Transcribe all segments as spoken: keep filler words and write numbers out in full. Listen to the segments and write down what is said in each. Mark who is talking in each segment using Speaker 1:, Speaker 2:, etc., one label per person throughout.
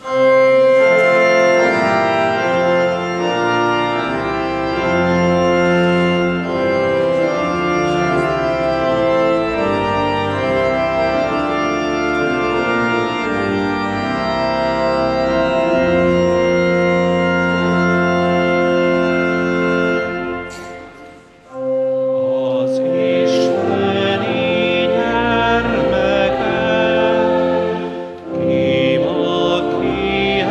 Speaker 1: Ki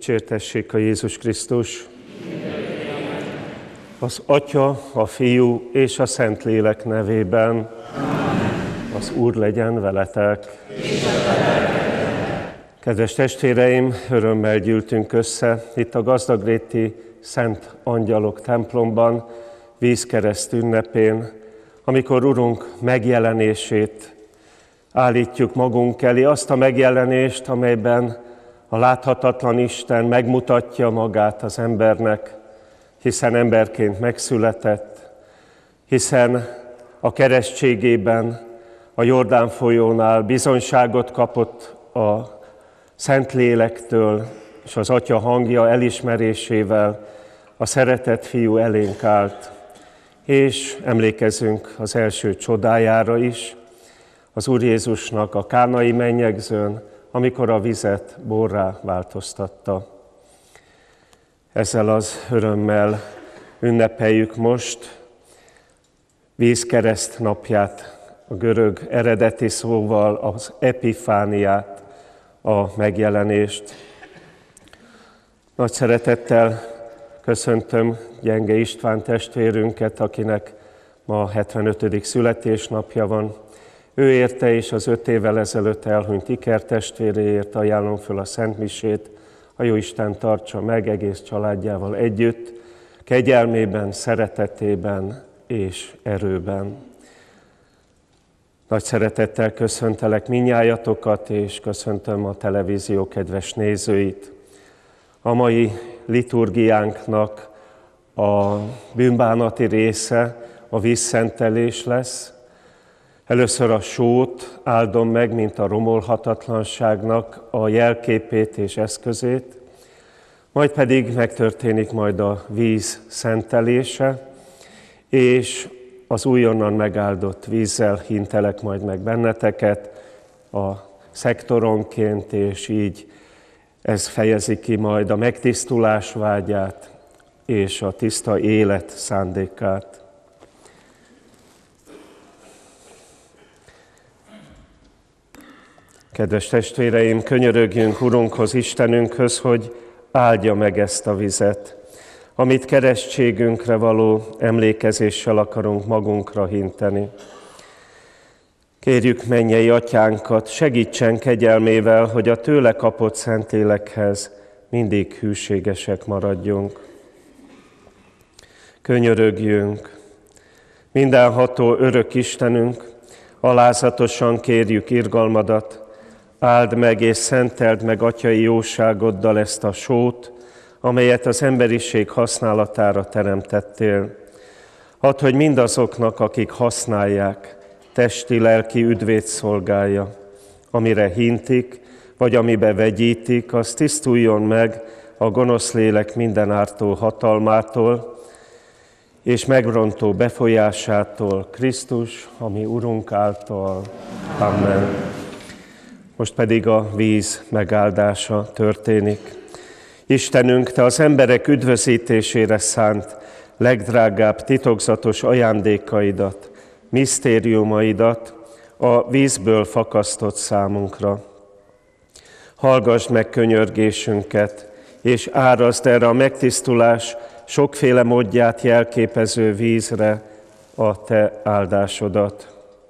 Speaker 1: Dicsértessék a Jézus Krisztus! Az Atya, a Fiú és a Szentlélek nevében. Az Úr legyen veletek! Kedves testvéreim, örömmel gyűltünk össze itt a gazdagréti Szent Angyalok templomban, vízkereszt ünnepén, amikor Urunk megjelenését állítjuk magunk elé, azt a megjelenést, amelyben a láthatatlan Isten megmutatja magát az embernek, hiszen emberként megszületett, hiszen a keresztségében, a Jordán folyónál bizonyságot kapott a Szentlélektől, és az Atya hangja elismerésével a szeretett Fiú elénk állt. És emlékezünk az első csodájára is, az Úr Jézusnak a kánai mennyegzőn, amikor a vizet borrá változtatta. Ezzel az örömmel ünnepeljük most vízkereszt napját, a görög eredeti szóval az epifániát, a megjelenést. Nagy szeretettel köszöntöm Gyenge István testvérünket, akinek ma hetvenötödik születésnapja van. Ő érte és az öt évvel ezelőtt elhunyt ikertestvéréért ajánlom föl a szentmisét. A Jóisten tartsa meg egész családjával együtt, kegyelmében, szeretetében és erőben. Nagy szeretettel köszöntelek mindnyájatokat, és köszöntöm a televízió kedves nézőit. A mai liturgiánknak a bűnbánati része a vízszentelés lesz. Először a sót áldom meg, mint a romolhatatlanságnak a jelképét és eszközét, majd pedig megtörténik majd a víz szentelése, és az újonnan megáldott vízzel hintelek majd meg benneteket a szektoronként, és így ez fejezi ki majd a megtisztulás vágyát és a tiszta élet szándékát. Kedves testvéreim, könyörögjünk Urunkhoz, Istenünkhöz, hogy áldja meg ezt a vizet, amit keresztségünkre való emlékezéssel akarunk magunkra hinteni. Kérjük mennyei Atyánkat, segítsen kegyelmével, hogy a tőle kapott Szentlélekhez mindig hűségesek maradjunk. Könyörögjünk, mindenható örök Istenünk, alázatosan kérjük irgalmadat, áld meg és szenteld meg atyai jóságoddal ezt a sót, amelyet az emberiség használatára teremtettél. Add, hogy mindazoknak, akik használják, testi-lelki üdvét szolgálja, amire hintik, vagy amibe vegyítik, az tisztuljon meg a gonosz lélek minden ártó hatalmától, és megrontó befolyásától, Krisztus, ami Urunk által. Amen. Most pedig a víz megáldása történik. Istenünk, Te az emberek üdvözítésére szánt legdrágább titokzatos ajándékaidat, misztériumaidat a vízből fakasztott számunkra. Hallgass meg könyörgésünket, és árazd erre a megtisztulás sokféle módját jelképező vízre a Te áldásodat.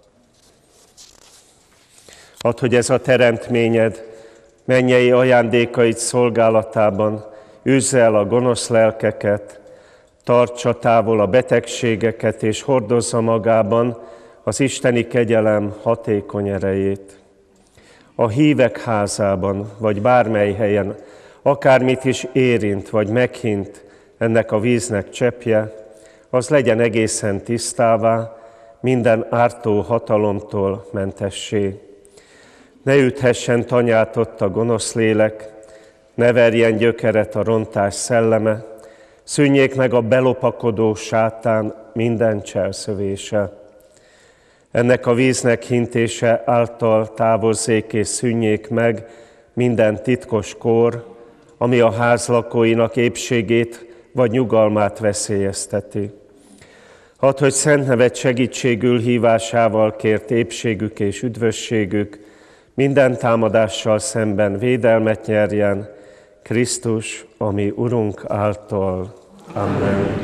Speaker 1: Add, hogy ez a teremtményed mennyei ajándékaid szolgálatában üzz el a gonosz lelkeket, tartsa távol a betegségeket, és hordozza magában az isteni kegyelem hatékony erejét. A hívek házában, vagy bármely helyen, akármit is érint, vagy meghint ennek a víznek cseppje, az legyen egészen tisztává, minden ártó hatalomtól mentessé. Ne üthessen tanyát ott a gonosz lélek, ne verjen gyökeret a rontás szelleme, szűnjék meg a belopakodó sátán minden cselszövése. Ennek a víznek hintése által távozzék és szűnjék meg minden titkos kór, ami a ház lakóinak épségét vagy nyugalmát veszélyezteti. Hadd, hogy szent neved segítségül hívásával kért épségük és üdvösségük minden támadással szemben védelmet nyerjen, Krisztus, ami Urunk által. Amen.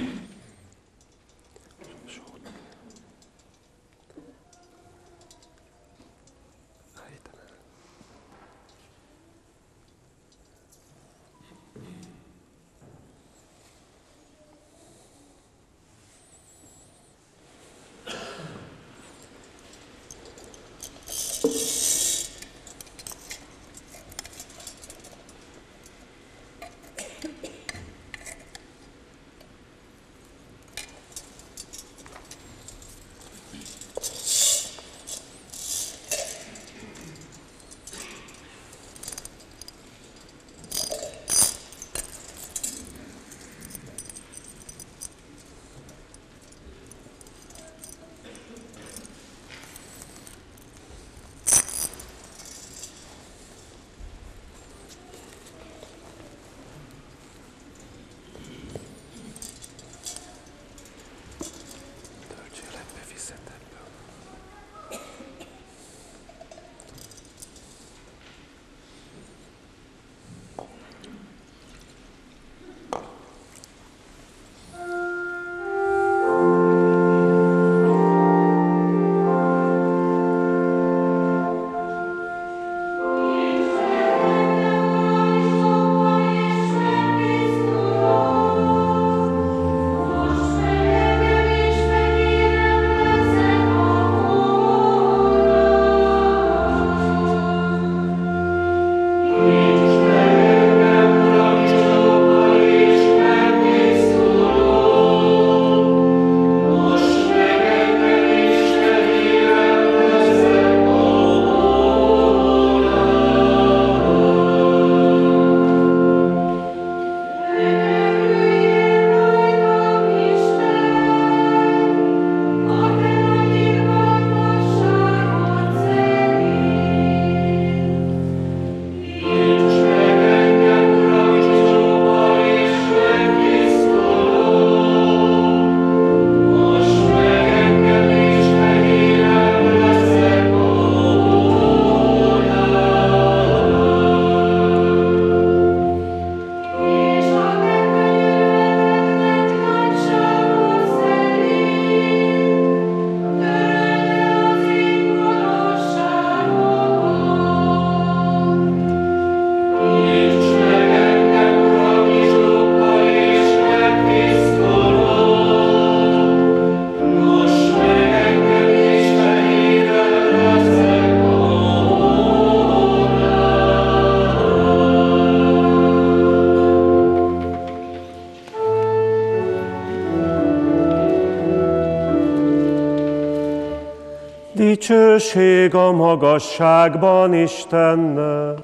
Speaker 1: Dicsőség a magasságban Istennek.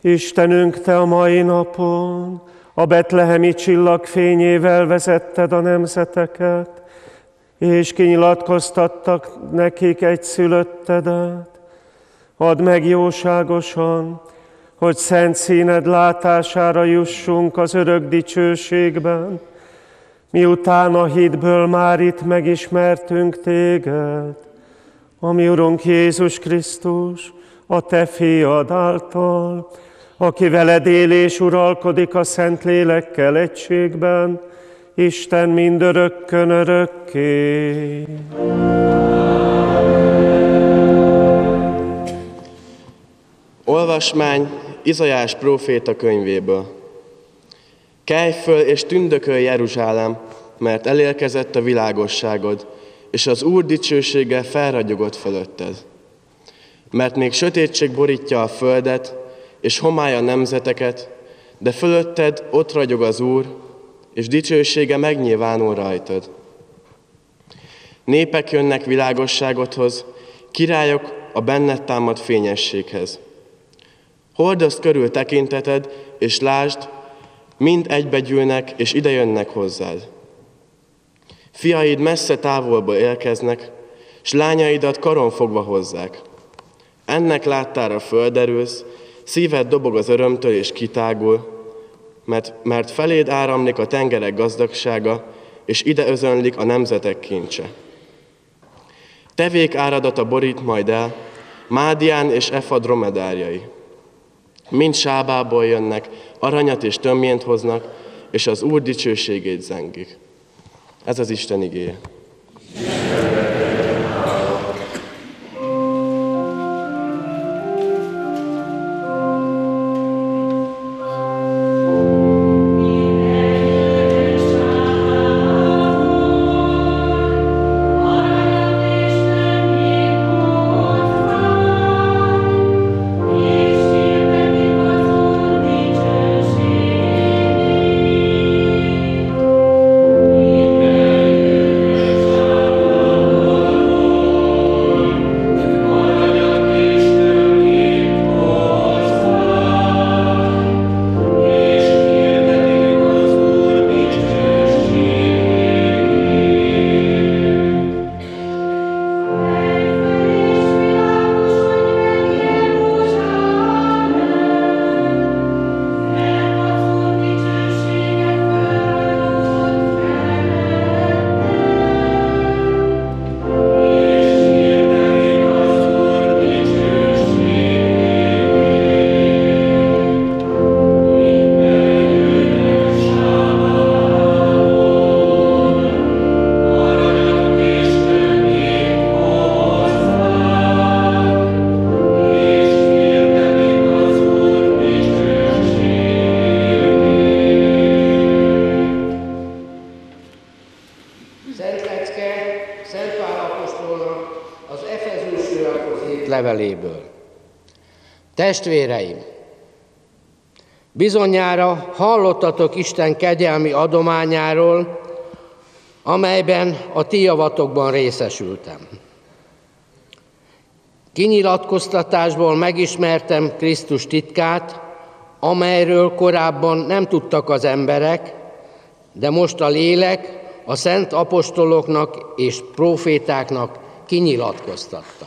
Speaker 1: Istenünk, Te a mai napon a betlehemi csillag fényével vezetted a nemzeteket, és kinyilatkoztattak nekik egy szülöttedet. Add meg jóságosan, hogy szent színed látására jussunk az örök dicsőségben, miután a hitből már itt megismertünk Téged, ami Urunk Jézus Krisztus, a Te fiad által, aki veled él és uralkodik a Szentlélekkel egységben, Isten mindörökkön örökké.
Speaker 2: Olvasmány Izaiás próféta könyvéből. Kelj föl és tündökölj, Jeruzsálem, mert elérkezett a világosságod, és az Úr dicsősége felragyogott fölötted. Mert még sötétség borítja a földet, és homály a nemzeteket, de fölötted ott ragyog az Úr, és dicsősége megnyilvánul rajtad. Népek jönnek világosságodhoz, királyok a benned támadt fényességhez. Hordozd körül tekinteted, és lásd, mind egybegyűlnek, és idejönnek hozzád. Fiaid messze távolból érkeznek, s lányaidat karon fogva hozzák. Ennek láttára földerülsz, szíved dobog az örömtől és kitágul, mert, mert feléd áramlik a tengerek gazdagsága, és ide özönlik a nemzetek kincse. Tevék áradata borít majd el, Mádián és Efa dromedárjai. Mind Sábából jönnek, aranyat és tömjént hoznak, és az Úr dicsőségét zengik. Ez az Isten igéje.
Speaker 3: leveléből. Testvéreim, bizonyára hallottatok Isten kegyelmi adományáról, amelyben a ti javatokban részesültem. Kinyilatkoztatásból megismertem Krisztus titkát, amelyről korábban nem tudtak az emberek, de most a lélek a szent apostoloknak és prófétáknak kinyilatkoztatta.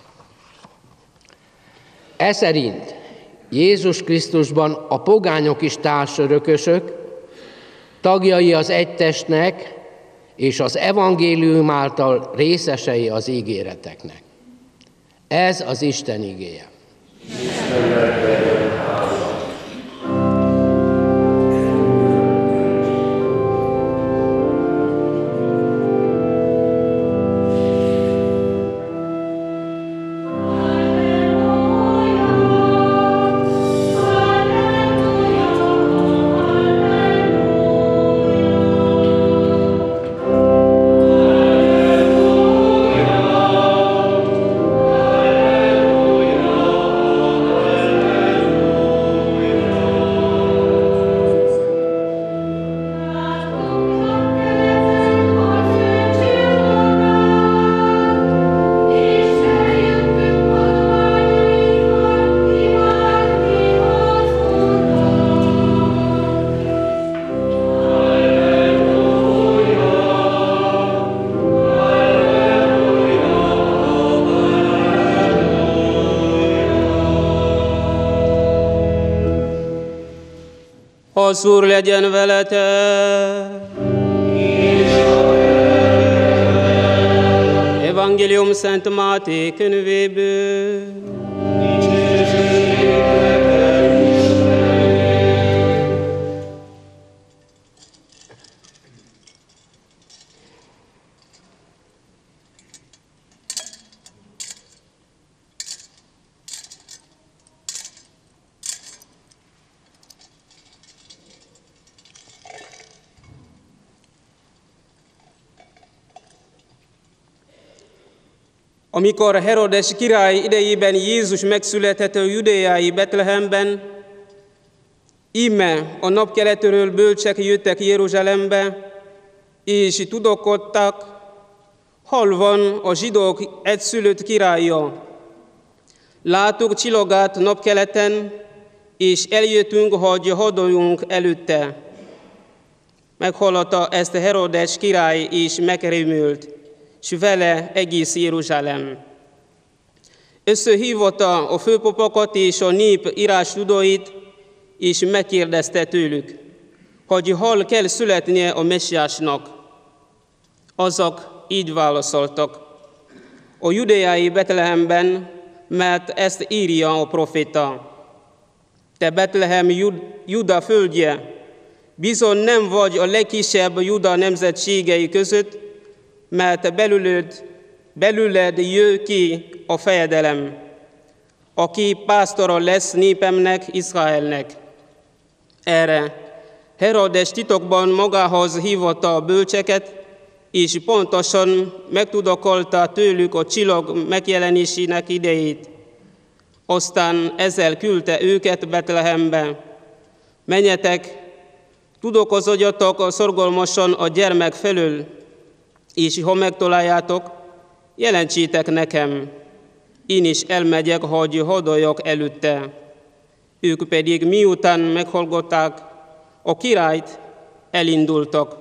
Speaker 3: E szerint Jézus Krisztusban a pogányok is társörökösök, tagjai az egy testnek, és az evangélium által részesei az ígéreteknek. Ez az Isten igéje.
Speaker 4: Alleluia, Az Úr legyen veletek! Evangélium Szent Máté könyvéből. Amikor Herodes király idejében Jézus megszületett a judéai Betlehemben, íme a napkeletről bölcsek jöttek Jeruzsálembe, és tudakodtak, hol van a zsidók egyszülött királya. Láttuk csillagát napkeleten, és eljöttünk, hogy hadoljunk előtte. Meghallotta ezt Herodes király, és megrémült, s vele egész Jeruzsálem. Összehívotta a főpapokat és a nép írástudóit, és megkérdezte tőlük, hogy hol kell születnie a messiásnak. Azok így válaszoltak, a judéai Betlehemben, mert ezt írja a proféta. Te Betlehem, Juda földje, bizony nem vagy a legkisebb Juda nemzetségei között, mert belüled, belüled jön ki a fejedelem, aki pásztora lesz népemnek, Izraelnek. Erre Herodes titokban magához hívotta a bölcseket, és pontosan megtudakolta tőlük a csillag megjelenésének idejét. Aztán ezzel küldte őket Betlehembe. Menjetek, tudakozodjatok szorgalmasan a gyermek felől, és ha megtaláljátok, jelentsétek nekem. Én is elmegyek, hogy hadoljak előtte. Ők pedig miután meghallgatták a királyt, elindultak.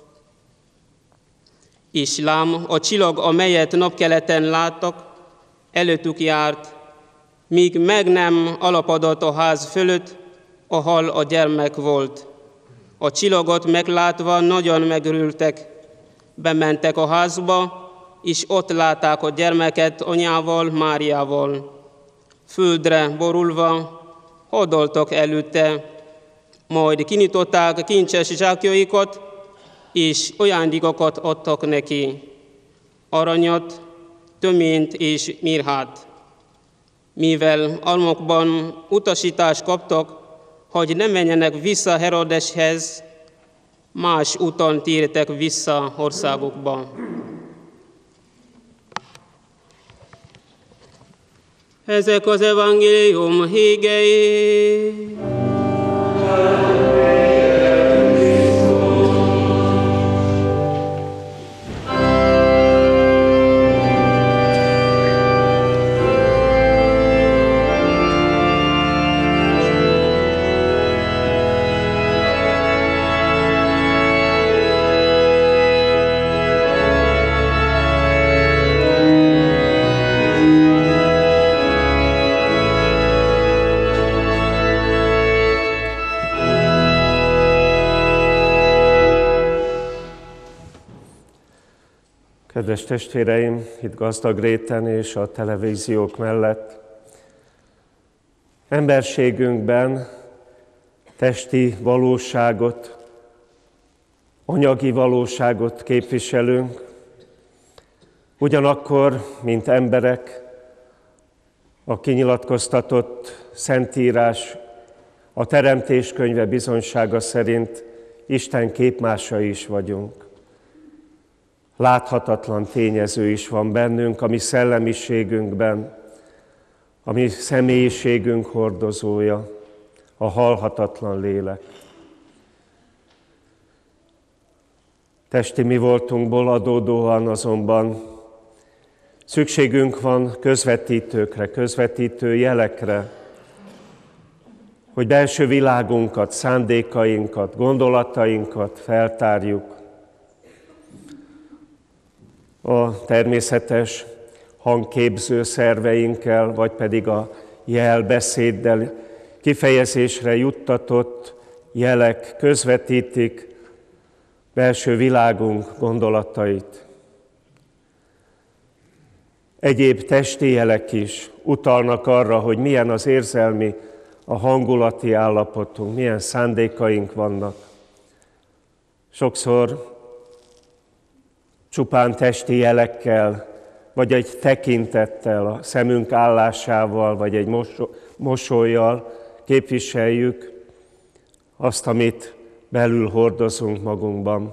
Speaker 4: És lám, a csillag, amelyet napkeleten láttak, előttük járt, míg meg nem alapodott a ház fölött, ahol a gyermek volt. A csillagot meglátva nagyon megörültek, bementek a házba, és ott látták a gyermeket anyával, Máriával. Földre borulva hodoltak előtte, majd kinyitották kincses zsákjaikat, és ajándékokat adtak neki, aranyat, töményt és mirhát. Mivel álmokban utasítást kaptak, hogy ne menjenek vissza Herodeshez, más úton tértek vissza országukba. Ezek az evangélium hígei.
Speaker 1: Kedves testvéreim, itt gazdag réten és a televíziók mellett, emberségünkben testi valóságot, anyagi valóságot képviselünk, ugyanakkor, mint emberek, a kinyilatkoztatott Szentírás, a Teremtés könyve bizonysága szerint Isten képmásai is vagyunk. Láthatatlan tényező is van bennünk, a mi szellemiségünkben, a mi személyiségünk hordozója, a halhatatlan lélek. Testi mi voltunkból adódóan azonban szükségünk van közvetítőkre, közvetítő jelekre, hogy belső világunkat, szándékainkat, gondolatainkat feltárjuk. A természetes hangképző szerveinkkel, vagy pedig a jelbeszéddel kifejezésre juttatott jelek közvetítik belső világunk gondolatait. Egyéb testi jelek is utalnak arra, hogy milyen az érzelmi, a hangulati állapotunk, milyen szándékaink vannak. Sokszor csupán testi jelekkel, vagy egy tekintettel, a szemünk állásával, vagy egy mosollyal képviseljük azt, amit belül hordozunk magunkban.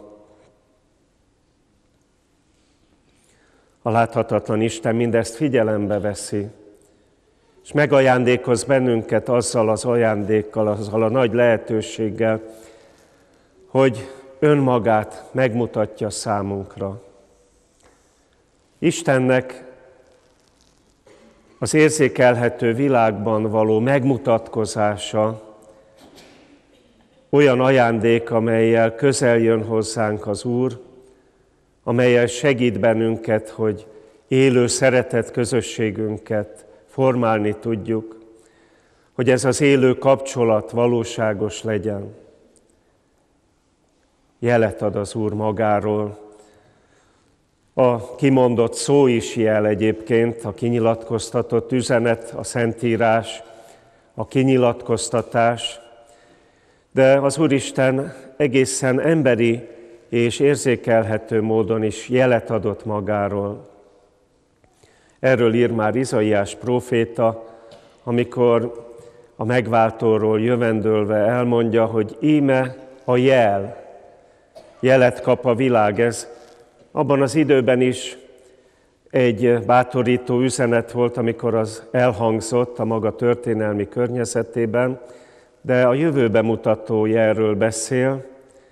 Speaker 1: A láthatatlan Isten mindezt figyelembe veszi, és megajándékoz bennünket azzal az ajándékkal, azzal a nagy lehetőséggel, hogy önmagát megmutatja számunkra. Istennek az érzékelhető világban való megmutatkozása olyan ajándék, amellyel közel jön hozzánk az Úr, amellyel segít bennünket, hogy élő szeretet közösségünket formálni tudjuk, hogy ez az élő kapcsolat valóságos legyen. Jelet ad az Úr magáról. A kimondott szó is jel egyébként, a kinyilatkoztatott üzenet, a Szentírás, a kinyilatkoztatás, de az Úristen egészen emberi és érzékelhető módon is jelet adott magáról. Erről ír már Izaiás próféta, amikor a megváltóról jövendőlve elmondja, hogy íme a jel, jelet kap a világ. Ez abban az időben is egy bátorító üzenet volt, amikor az elhangzott a maga történelmi környezetében, de a jövőbe mutató jelről beszél.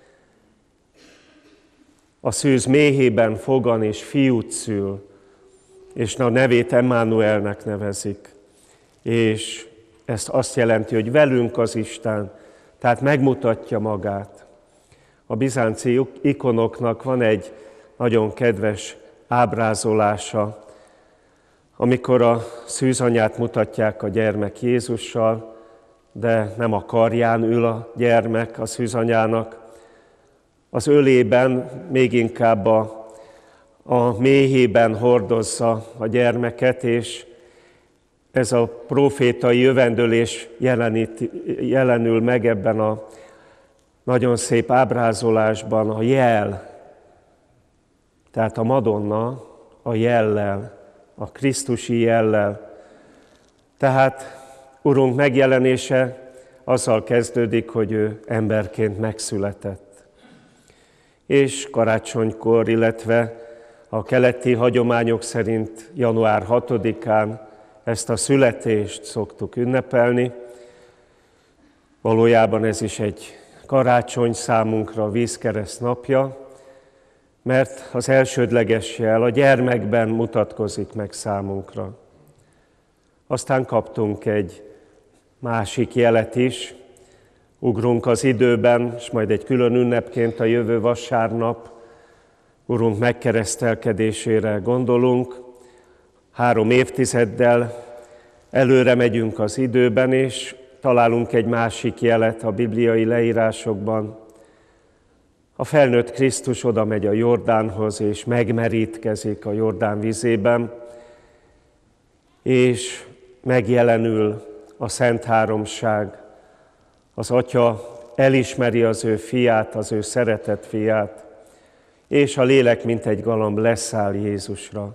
Speaker 1: A szűz méhében fogan és fiút szül, és a nevét Emmanuelnek nevezik. És ezt azt jelenti, hogy velünk az Isten, tehát megmutatja magát. A bizánci ikonoknak van egy nagyon kedves ábrázolása, amikor a szűzanyát mutatják a gyermek Jézussal, de nem a karján ül a gyermek a szűzanyának. Az ölében még inkább a, a méhében hordozza a gyermeket, és ez a profétai jövendőlés jelenít, jelenül meg ebben a nagyon szép ábrázolásban, a jel, tehát a Madonna a jellel, a krisztusi jellel. Tehát Urunk megjelenése azzal kezdődik, hogy ő emberként megszületett. És karácsonykor, illetve a keleti hagyományok szerint január hatodikán ezt a születést szoktuk ünnepelni. Valójában ez is egy karácsony számunkra, a vízkereszt napja, mert az elsődleges jel a gyermekben mutatkozik meg számunkra. Aztán kaptunk egy másik jelet is, ugrunk az időben, és majd egy külön ünnepként a jövő vasárnap Urunk megkeresztelkedésére gondolunk. Három évtizeddel előre megyünk az időben, és találunk egy másik jelet a bibliai leírásokban. A felnőtt Krisztus oda megy a Jordánhoz, és megmerítkezik a Jordán vizében, és megjelenül a Szent Háromság. Az Atya elismeri az ő fiát, az ő szeretett fiát, és a lélek, mint egy galamb, leszáll Jézusra.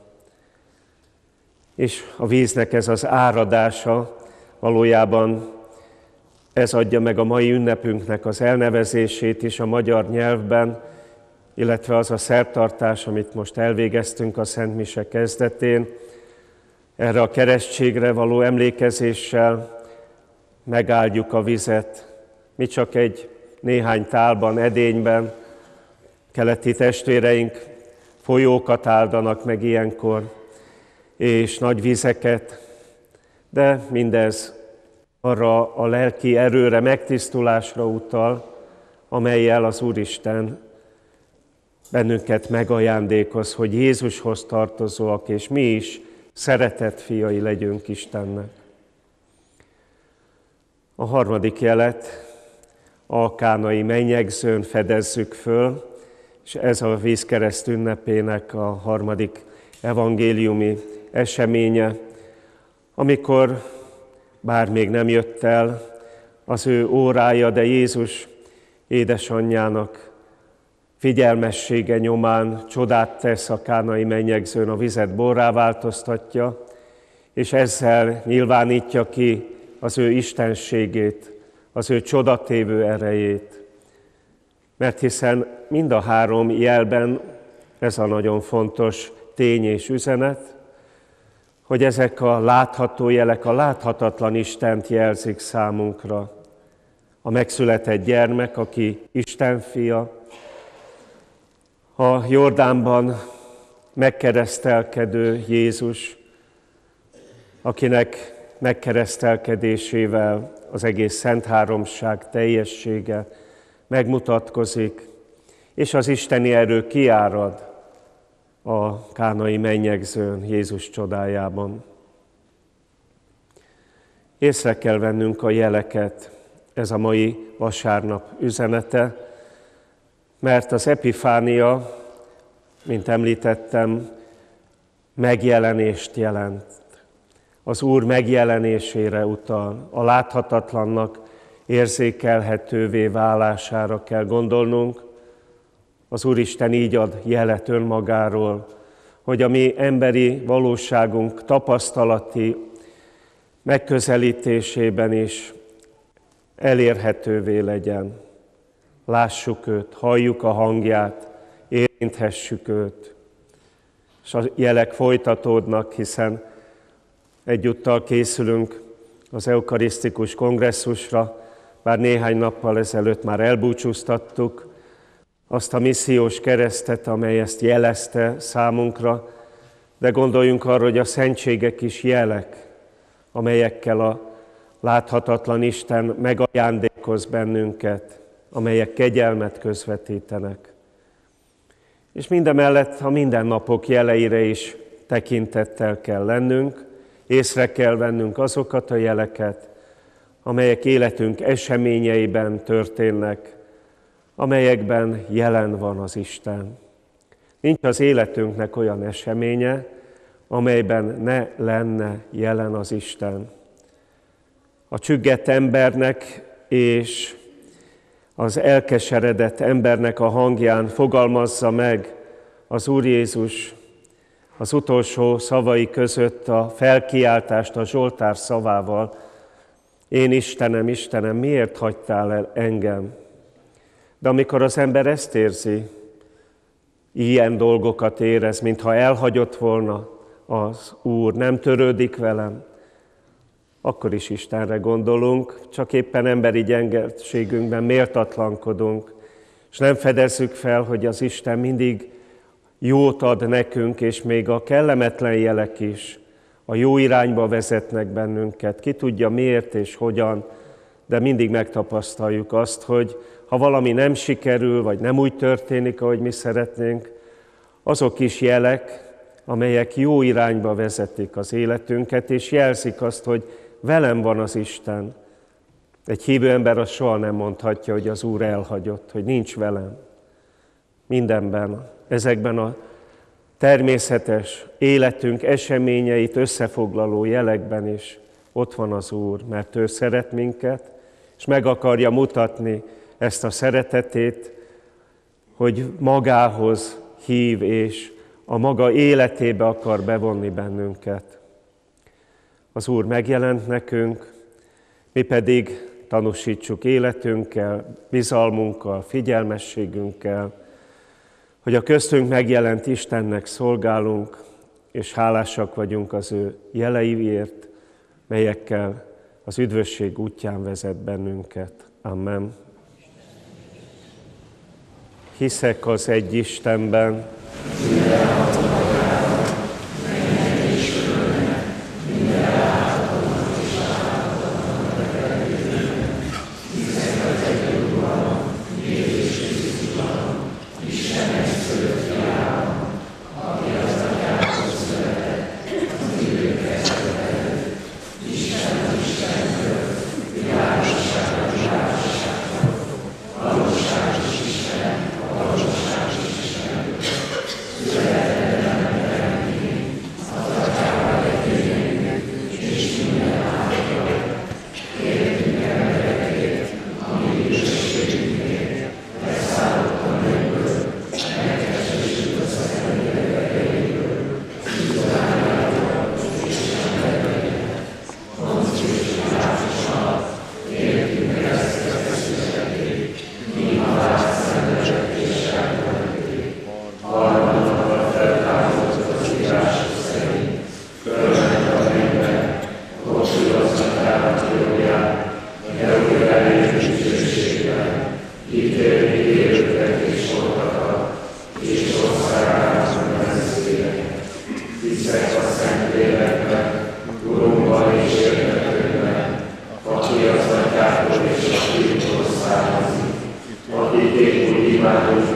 Speaker 1: És a víznek ez az áradása, valójában ez adja meg a mai ünnepünknek az elnevezését is a magyar nyelvben, illetve az a szertartás, amit most elvégeztünk a Szent Mise kezdetén, erre a keresztségre való emlékezéssel megáldjuk a vizet. Mi csak egy néhány tálban, edényben, keleti testvéreink folyókat áldanak meg ilyenkor, és nagy vizeket, de mindez arra a lelki erőre, megtisztulásra utal, amellyel az Úristen bennünket megajándékoz, hogy Jézushoz tartozóak, és mi is szeretett fiai legyünk Istennek. A harmadik jelet a kánai mennyegzőn fedezzük föl, és ez a vízkereszt ünnepének a harmadik evangéliumi eseménye, amikor bár még nem jött el az ő órája, de Jézus édesanyjának figyelmessége nyomán csodát tesz a kánai mennyegzőn, a vizet borrá változtatja, és ezzel nyilvánítja ki az ő istenségét, az ő csodatévő erejét. Mert hiszen mind a három jelben ez a nagyon fontos tény és üzenet, hogy ezek a látható jelek a láthatatlan Istent jelzik számunkra. A megszületett gyermek, aki Isten fia, a Jordánban megkeresztelkedő Jézus, akinek megkeresztelkedésével az egész Szent Háromság teljessége megmutatkozik, és az isteni erő kiárad a kánai mennyegzőn Jézus csodájában. Észre kell vennünk a jeleket, ez a mai vasárnap üzenete, mert az epifánia, mint említettem, megjelenést jelent. Az Úr megjelenésére utal, a láthatatlannak érzékelhetővé válására kell gondolnunk. Az Úristen így ad jelet önmagáról, hogy a mi emberi valóságunk tapasztalati megközelítésében is elérhetővé legyen. Lássuk őt, halljuk a hangját, érinthessük őt. És a jelek folytatódnak, hiszen egyúttal készülünk az eukarisztikus kongresszusra, bár néhány nappal ezelőtt már elbúcsúztattuk azt a missziós keresztet, amely ezt jelezte számunkra, de gondoljunk arra, hogy a szentségek is jelek, amelyekkel a láthatatlan Isten megajándékoz bennünket, amelyek kegyelmet közvetítenek. És mindemellett a mindennapok jeleire is tekintettel kell lennünk, észre kell vennünk azokat a jeleket, amelyek életünk eseményeiben történnek, amelyekben jelen van az Isten. Nincs az életünknek olyan eseménye, amelyben ne lenne jelen az Isten. A csüggett embernek és az elkeseredett embernek a hangján fogalmazza meg az Úr Jézus az utolsó szavai között a felkiáltást a Zsoltár szavával: én Istenem, Istenem, miért hagytál el engem? De amikor az ember ezt érzi, ilyen dolgokat érez, mintha elhagyott volna az Úr, nem törődik velem, akkor is Istenre gondolunk, csak éppen emberi gyengeségünkben méltatlankodunk, és nem fedezzük fel, hogy az Isten mindig jót ad nekünk, és még a kellemetlen jelek is a jó irányba vezetnek bennünket. Ki tudja miért és hogyan, de mindig megtapasztaljuk azt, hogy ha valami nem sikerül, vagy nem úgy történik, ahogy mi szeretnénk, azok is jelek, amelyek jó irányba vezetik az életünket, és jelzik azt, hogy velem van az Isten. Egy hívő ember az soha nem mondhatja, hogy az Úr elhagyott, hogy nincs velem. Mindenben, ezekben a természetes életünk eseményeit összefoglaló jelekben is ott van az Úr, mert ő szeret minket, és meg akarja mutatni ezt a szeretetét, hogy magához hív, és a maga életébe akar bevonni bennünket. Az Úr megjelent nekünk, mi pedig tanúsítsuk életünkkel, bizalmunkkal, figyelmességünkkel, hogy a köztünk megjelent Istennek szolgálunk, és hálásak vagyunk az ő jeleiért, melyekkel az üdvösség útján vezet bennünket. Amen. Hiszek az egy Istenben,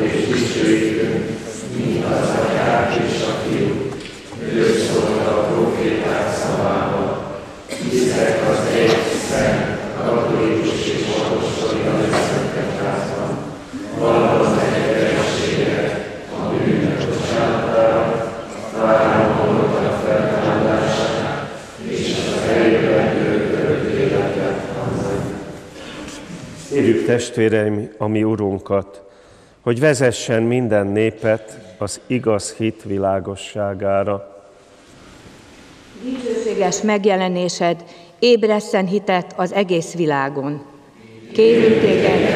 Speaker 1: és dicsőítünk, mint az atyák és a fiúk. Ők szóltak a proféták szavával. Hiszek az egy szent, katolikus és apostoli összekötázban. Vallom az egyességet, a bűnök bocsánatára, várom a holtak feltámadását, és az eljövendő örök életet. Amen. Kérjük testvéreim a mi Urunkat, hogy vezessen minden népet az igaz hit világosságára.
Speaker 5: Dicsőséges megjelenésed ébresszen hitet az egész világon. Kérünk téged,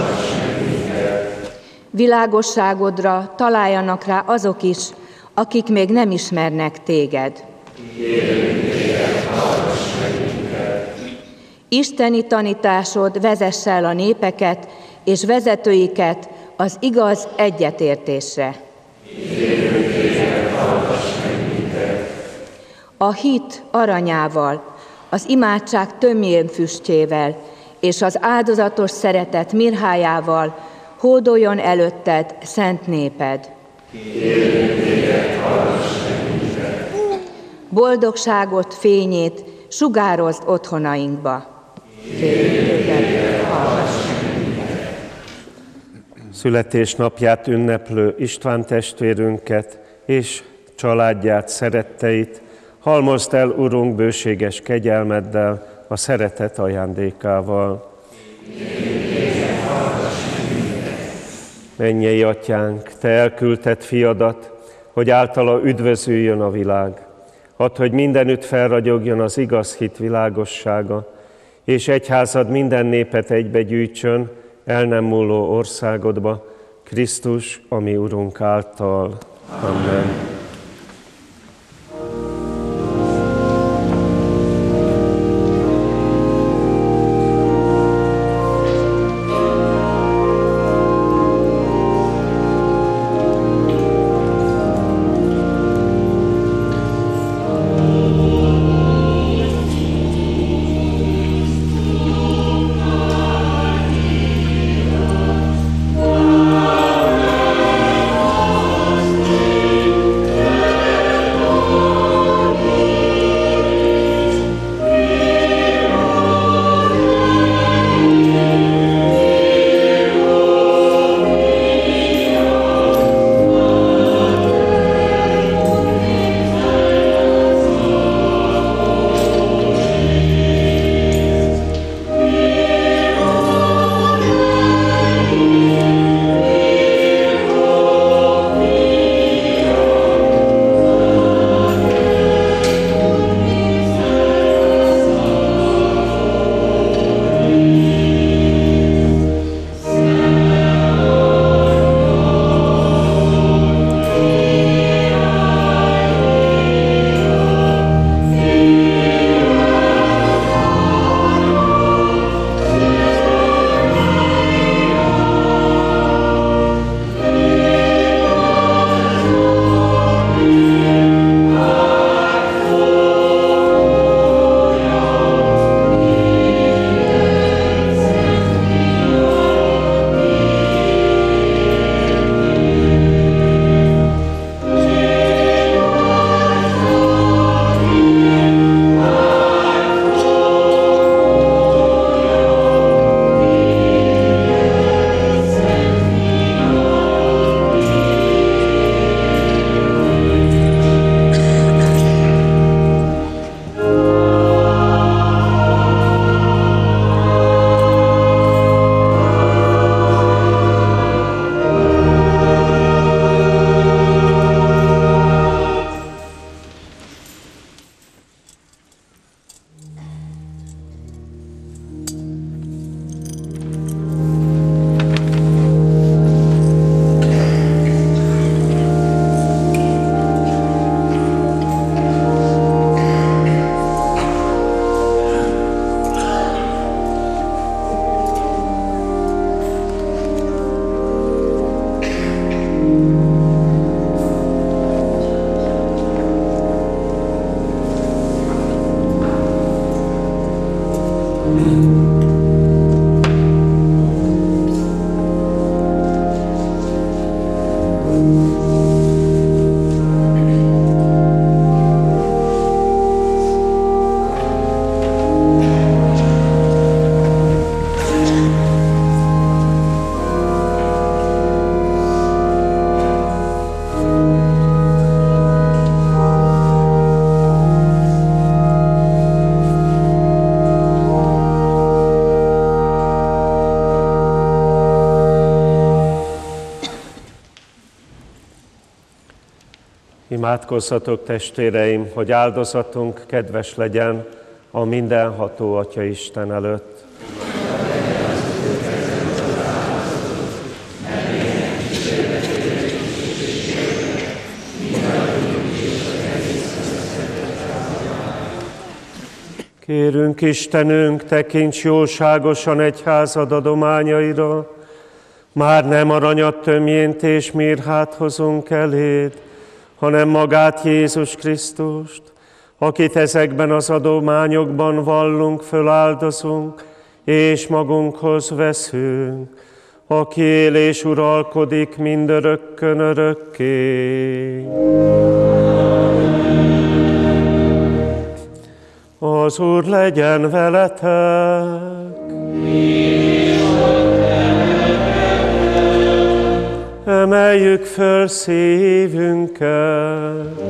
Speaker 5: világosságodra találjanak rá azok is, akik még nem ismernek téged. Isteni tanításod vezesse el a népeket és vezetőiket az igaz egyetértésre. A hit aranyával, az imádság tömjén füstjével és az áldozatos szeretet mirhájával hódoljon előtted szent néped. Boldogságot, fényét sugározd otthonainkba.
Speaker 1: Születésnapját ünneplő István testvérünket és családját, szeretteit halmozd el, Urunk, bőséges kegyelmeddel, a szeretet ajándékával. Mennyei Atyánk, Te elküldted fiadat, hogy általa üdvözüljön a világ. Add, hogy mindenütt felragyogjon az igaz hit világossága, és egyházad minden népet egybe gyűjtsön el nem múló országodba, Krisztus, a mi Urunk által. Amen. Imádkozzatok, testvéreim, hogy áldozatunk kedves legyen a mindenható Atya Isten előtt. Kérünk, Istenünk, tekints jóságosan egyházad adományaira, már nem aranyat, tömjént és mirhát hozunk eléd, hanem magát, Jézus Krisztust, akit ezekben az adományokban vallunk, föláldozunk, és magunkhoz veszünk, aki él és uralkodik mindörökkön örökké. Az Úr legyen veletek! Emeljük föl szívünket!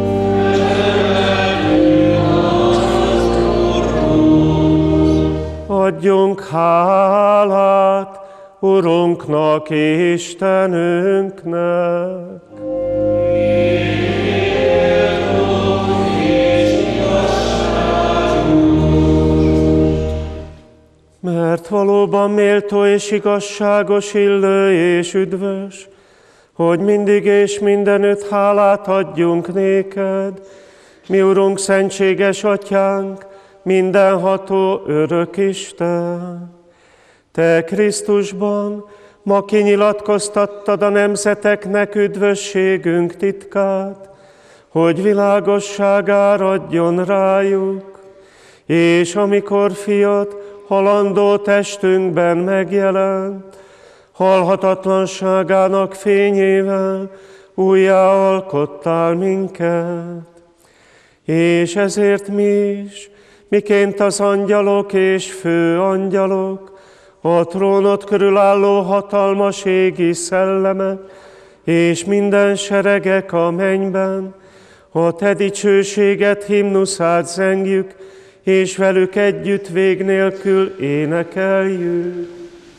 Speaker 1: Adjunk hálát Urunknak, Istenünknek! Mert valóban méltó és igazságos, illő és üdvös, hogy mindig és mindenütt hálát adjunk néked, mi Urunk, szentséges Atyánk, mindenható örök Isten. Te Krisztusban ma kinyilatkoztattad a nemzeteknek üdvösségünk titkát, hogy világosság áradjon rájuk, és amikor fiat halandó testünkben megjelent, halhatatlanságának fényével újjáalkottál minket. És ezért mi is, miként az angyalok és főangyalok, a trónod körül álló hatalmas égi szellemek, és minden seregek a mennyben, a te dicsőséget, himnuszát zengjük, és velük együtt vég nélkül énekeljük.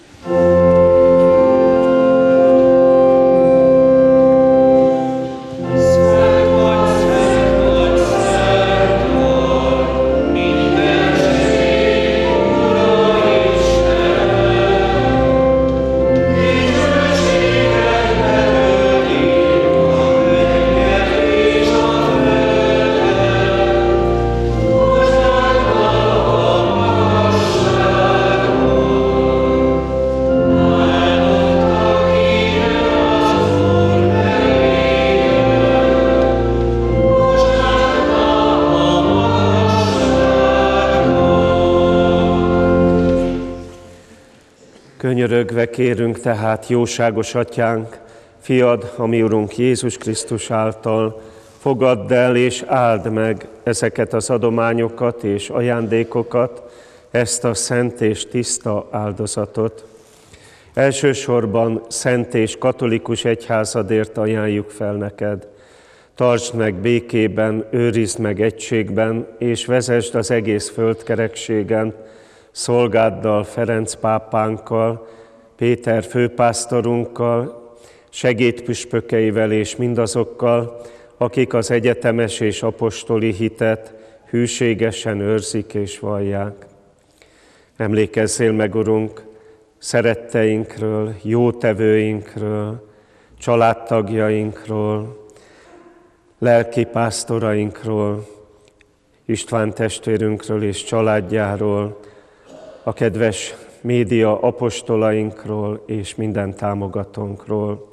Speaker 1: Könyörögve kérünk tehát, jóságos Atyánk, Fiad, a mi Urunk Jézus Krisztus által, fogadd el és áld meg ezeket az adományokat és ajándékokat, ezt a szent és tiszta áldozatot. Elsősorban szent és katolikus egyházadért ajánljuk fel neked. Tartsd meg békében, őrizd meg egységben, és vezesd az egész földkerekségen, szolgáddal, Ferenc pápánkkal, Péter főpásztorunkkal, segédpüspökeivel és mindazokkal, akik az egyetemes és apostoli hitet hűségesen őrzik és vallják. Emlékezzél meg, Urunk, szeretteinkről, jótevőinkről, családtagjainkról, lelki pásztorainkról, István testvérünkről és családjáról, a kedves média apostolainkról és minden támogatónkról.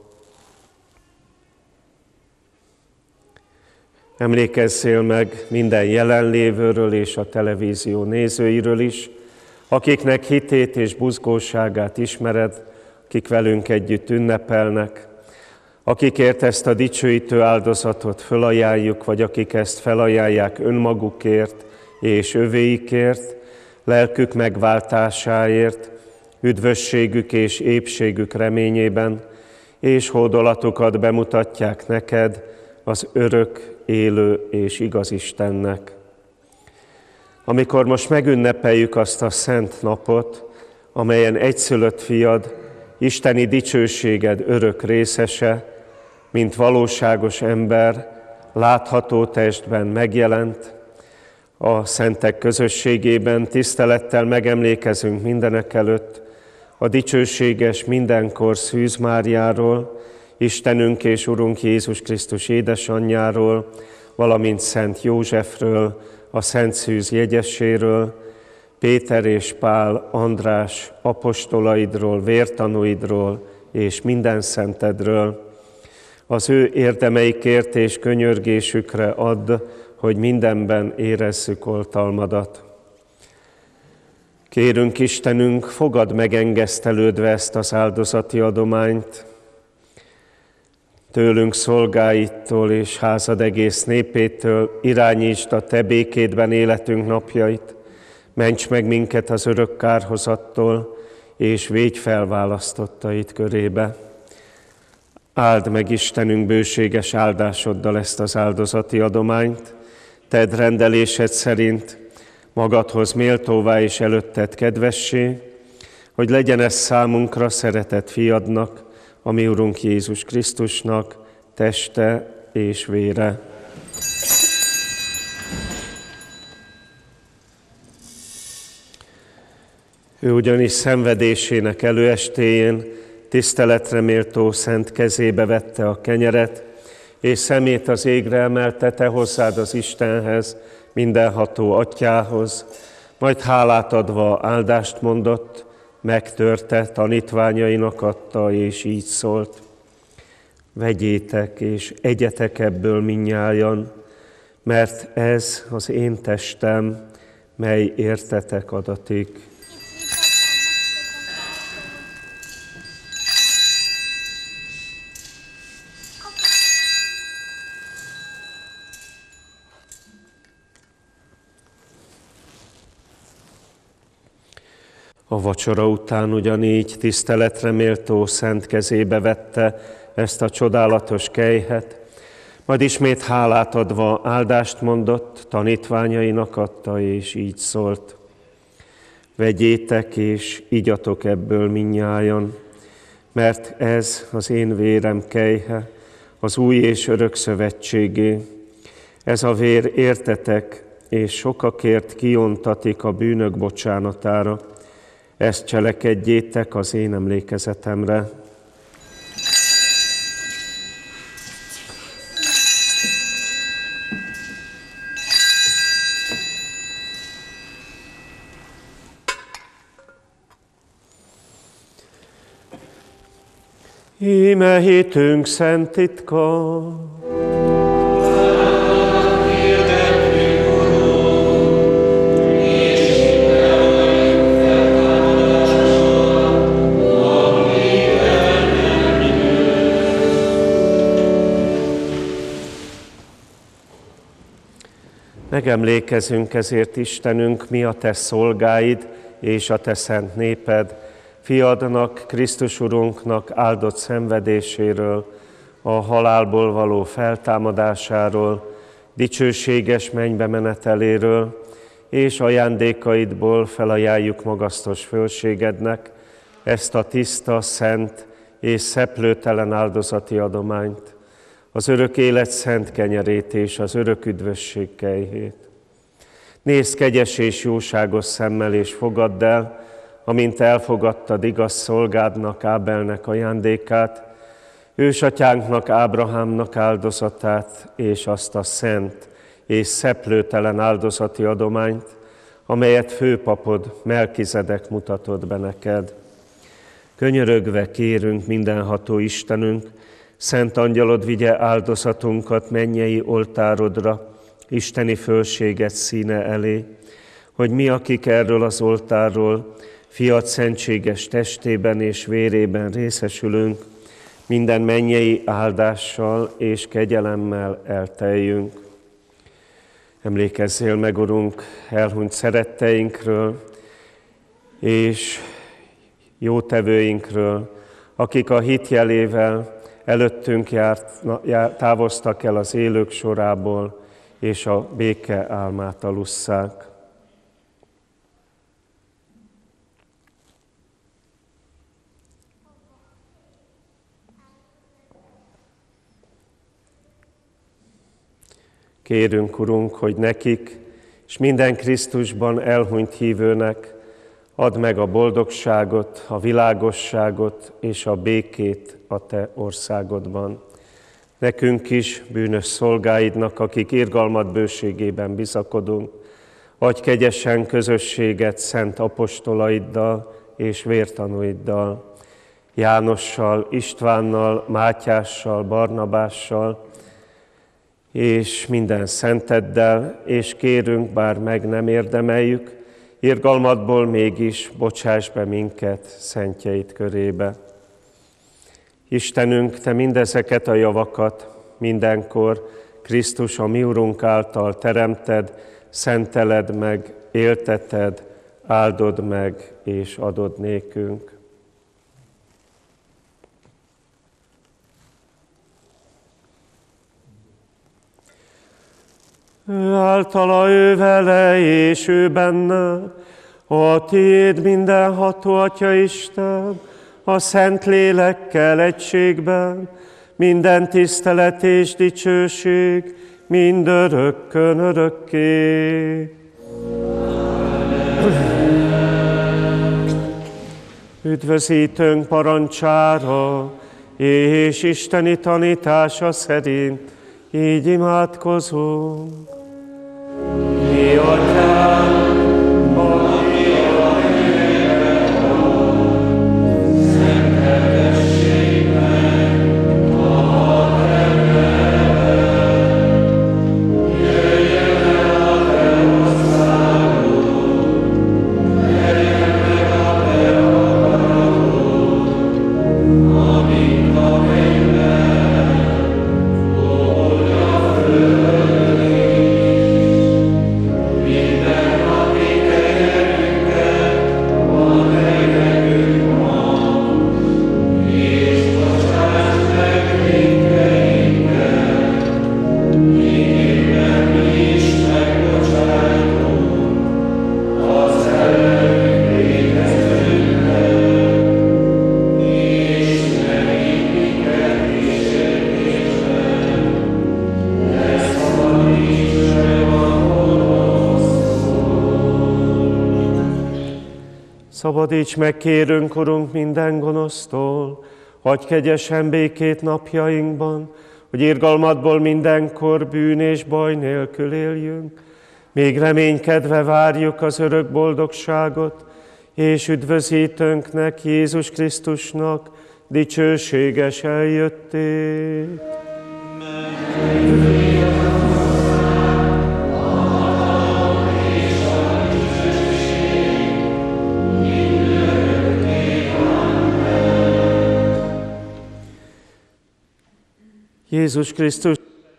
Speaker 1: Emlékezzél meg minden jelenlévőről és a televízió nézőiről is, akiknek hitét és buzgóságát ismered, akik velünk együtt ünnepelnek, akikért ezt a dicsőítő áldozatot felajánljuk, vagy akik ezt felajánlják önmagukért és övéikért, lelkük megváltásáért, üdvösségük és épségük reményében, és hódolatukat bemutatják neked, az örök, élő és igaz Istennek. Amikor most megünnepeljük azt a szent napot, amelyen egyszülött fiad, isteni dicsőséged örök részese, mint valóságos ember, látható testben megjelent, a szentek közösségében tisztelettel megemlékezünk mindenekelőtt a dicsőséges mindenkor Szűz Máriáról, Istenünk és Urunk Jézus Krisztus édesanyjáról, valamint Szent Józsefről, a Szent Szűz jegyeséről, Péter és Pál, András apostolaidról, vértanúidról és minden szentedről. Az ő érdemeikért és könyörgésükre add, hogy mindenben érezzük oltalmadat. Kérünk Istenünk, fogadd megengesztelődve ezt az áldozati adományt, tőlünk szolgáittól és házad egész népétől irányítsd a te békédben életünk napjait, ments meg minket az örök kárhozattól, és védj felválasztottait körébe. Áld meg Istenünk bőséges áldásoddal ezt az áldozati adományt, tedd rendelésed szerint magadhoz méltóvá és előtted kedvessé, hogy legyen ez számunkra szeretett fiadnak, a mi Urunk Jézus Krisztusnak teste és vére. Ő ugyanis szenvedésének előestéjén tiszteletre méltó szent kezébe vette a kenyeret, és szemét az égre emelte, te hozzád az Istenhez, mindenható Atyához, majd hálát adva áldást mondott, megtörte, tanítványainak adta, és így szólt: vegyétek és egyetek ebből mindnyájan, mert ez az én testem, mely értetek adatik. A vacsora után ugyanígy tiszteletre méltó szent kezébe vette ezt a csodálatos kejhet, majd ismét hálát adva áldást mondott, tanítványainak adta, és így szólt: vegyétek és igyatok ebből mindnyájan, mert ez az én vérem kejhe, az új és örök szövetségé. Ez a vér értetek, és sokakért kiontatik a bűnök bocsánatára. Ezt cselekedjétek az én emlékezetemre. Íme hitünk szent titka. Megemlékezünk ezért, Istenünk, mi a te szolgáid és a te szent néped, fiadnak, Krisztus Urunknak áldott szenvedéséről, a halálból való feltámadásáról, dicsőséges mennybe meneteléről, és ajándékaidból felajánljuk magasztos fölségednek ezt a tiszta, szent és szeplőtelen áldozati adományt, az örök élet szent kenyerét és az örök üdvösség kejhét. Nézd kegyes és jóságos szemmel, és fogadd el, amint elfogadtad igaz szolgádnak, Ábelnek ajándékát, ősatyánknak, Ábrahámnak áldozatát, és azt a szent és szeplőtelen áldozati adományt, amelyet főpapod Melkizedek mutatott be neked. Könyörögve kérünk, mindenható Istenünk, Szent Angyalod vigye áldozatunkat mennyei oltárodra, isteni fölséget színe elé, hogy mi, akik erről az oltárról, fiad szentséges testében és vérében részesülünk, minden mennyei áldással és kegyelemmel elteljünk. Emlékezzél meg, Urunk, elhunyt szeretteinkről és jótevőinkről, akik a hit jelével előttünk járt, járt, távoztak el az élők sorából, és a béke álmát alusszák. Kérünk, Urunk, hogy nekik és minden Krisztusban elhunyt hívőnek add meg a boldogságot, a világosságot és a békét a Te országodban. Nekünk is, bűnös szolgáidnak, akik irgalmad bőségében bizakodunk, adj kegyesen közösséget szent apostolaiddal és vértanúiddal, Jánossal, Istvánnal, Mátyással, Barnabással, és minden szenteddel, és kérünk, bár meg nem érdemeljük, irgalmadból mégis bocsáss be minket szentjeid körébe. Istenünk, Te mindezeket a javakat mindenkor Krisztus a mi Urunk által teremted, szenteled meg, élteted, áldod meg és adod nékünk. Ő általa, ő vele és ő benne, a Tiéd mindenható Atya Isten, a Szent Lélekkel egységben, minden tisztelet és dicsőség, mindörökkön örökké. Üdvözítőnk parancsára és isteni tanítása szerint így imádkozunk. Mi Atyánk, aki a mennyekben vagy, szenteltessék meg a Te neved. Jöjjön el a Te országod, legyen meg a Te akaratod, amint a mennyben, úgy a földön is. Mindennapi kenyerünket add meg nekünk ma, és bocsásd meg vétkeinket, miképpen mi is megbocsájtunk az ellenünk vétkezőknek, és ne vigy minket kísértésbe, de szabadíts meg a Szabadíts meg, kérünk, Urunk, minden gonosztól, adj kegyesen békét napjainkban, hogy irgalmadból mindenkor bűn és baj nélkül éljünk. Még reménykedve várjuk az örök boldogságot, és üdvözítőnknek, Jézus Krisztusnak dicsőséges eljöttét. Jézus Krisztus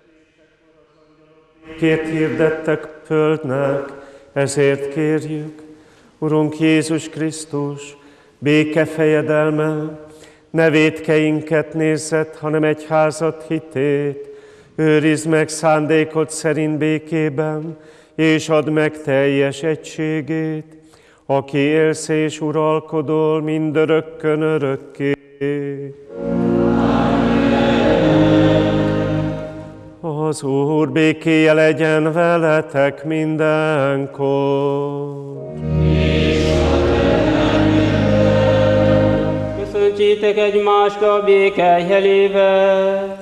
Speaker 1: kért hirdettek földnek, ezért kérjük, Urunk Jézus Krisztus, béke fejedelme, ne vétkeinket nézzet, hanem egyházat hitét, őrizd meg szándékod szerint békében, és add meg teljes egységét, aki élsz és uralkodol mindörökkön örökké. Az Úr békéje legyen veletek mindenkor.
Speaker 4: Köszöntsétek egymást a béke jelével.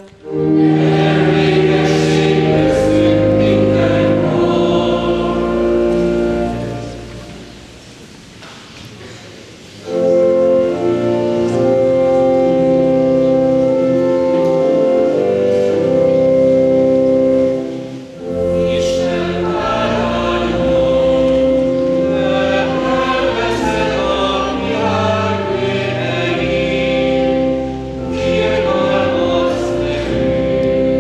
Speaker 6: Thank you.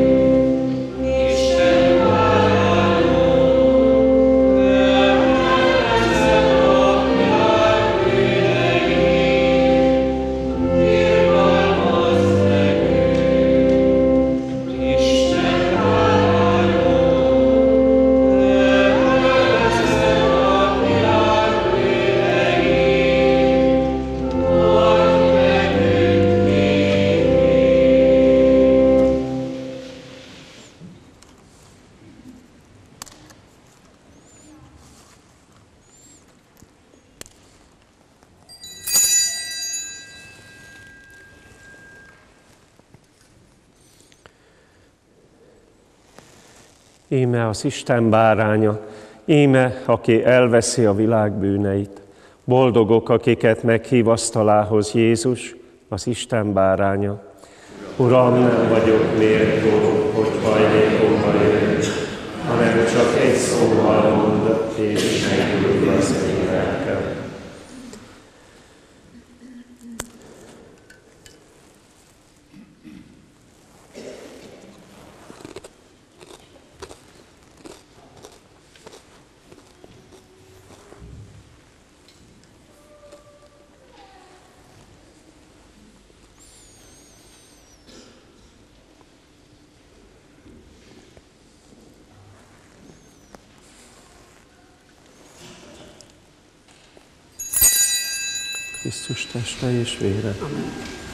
Speaker 1: Íme az Isten báránya, íme, aki elveszi a világ bűneit. Boldogok, akiket meghív asztalához Jézus, az Isten báránya. Uram, nem vagyok méltó, hogy hajlékomba jöjj, hanem csak egy szóval mondd, és meggyógyul az én lelkem. Krisztus teste és vére. Amen.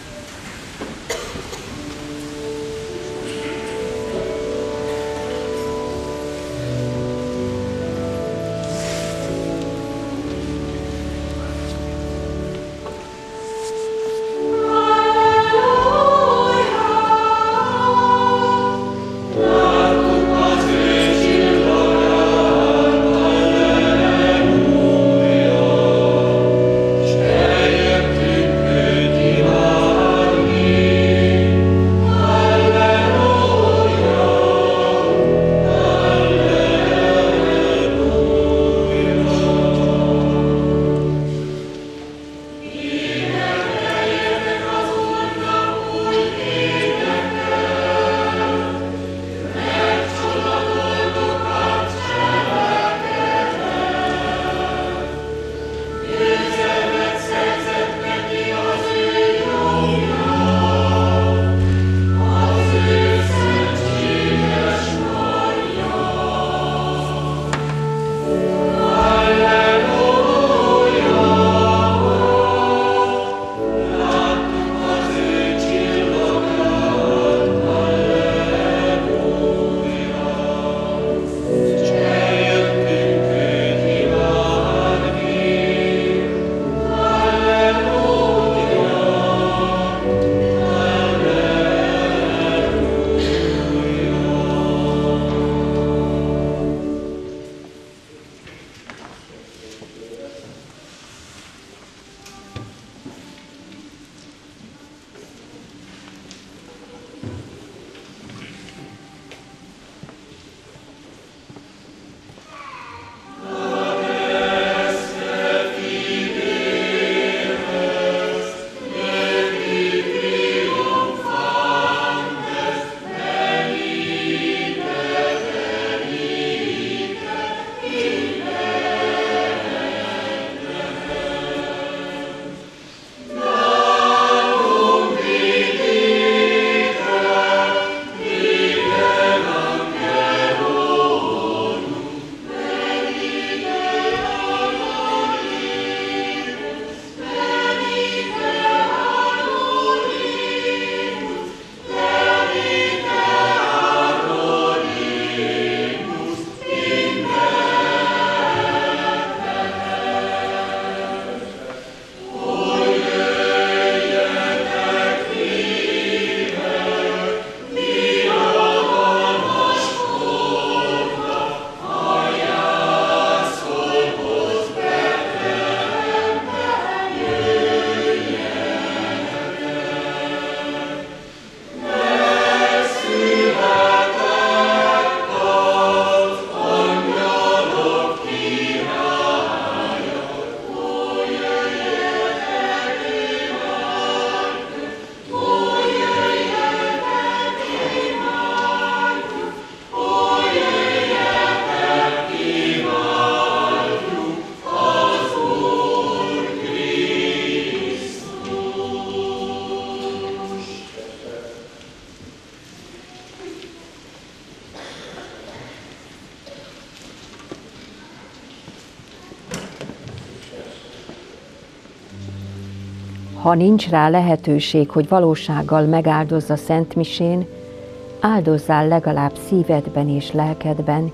Speaker 6: Ha nincs rá lehetőség, hogy valósággal megáldozza szentmisén, áldozzál legalább szívedben és lelkedben,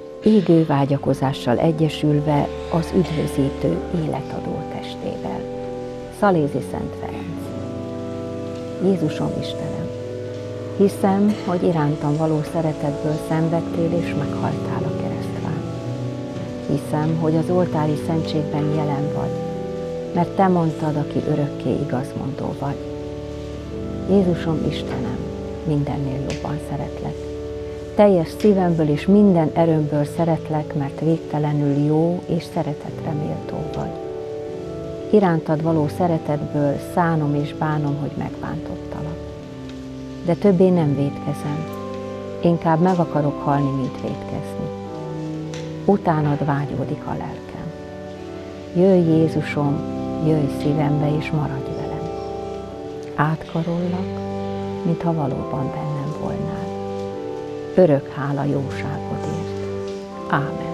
Speaker 6: égő vágyakozással egyesülve az üdvözítő életadó testével. Szalézi Szent Ferenc. Jézusom Istenem, Hiszem, hogy irántam való szeretetből szenvedtél és meghaltál a keresztván. Hiszem, hogy az oltári szentségben jelen vagy, mert te mondtad, aki örökké igazmondó vagy. Jézusom, Istenem, mindennél jobban szeretlek. Teljes szívemből és minden erőmből szeretlek, mert végtelenül jó és szeretetre méltó vagy. Irántad való szeretetből szánom és bánom, hogy megbántottalak. De többé nem vétkezem, inkább meg akarok halni, mint vétkezni. Utánad vágyódik a lelkem. Jöjj, Jézusom, jöjj szívembe és maradj velem. Átkarollak, mintha valóban bennem volnál. Örök hála jóságodért. Ámen.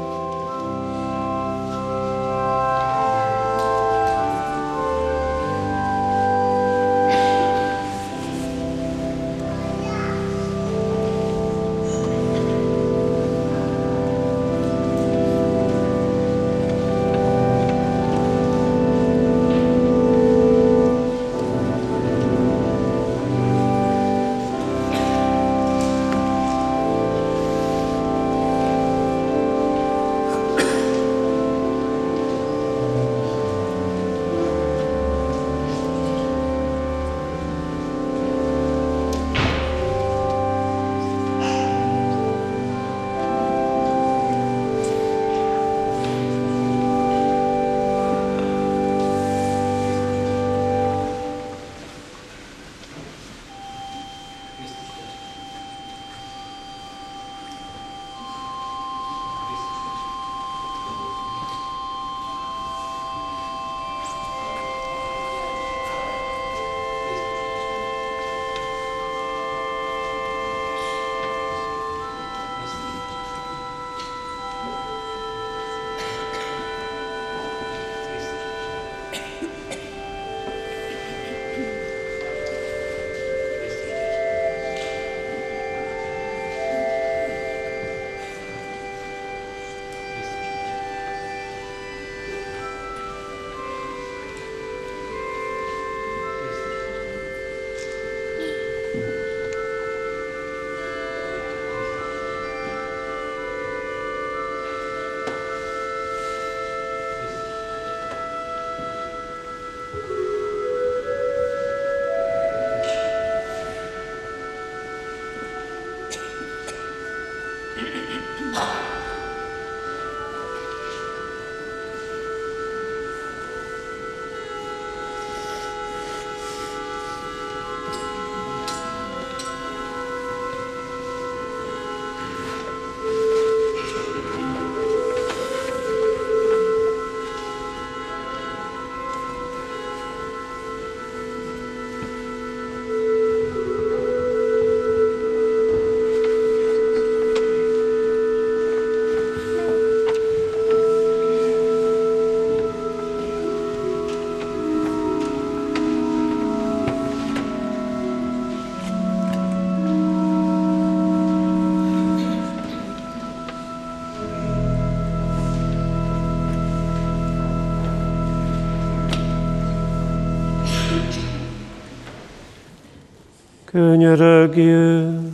Speaker 1: Könyörögjünk,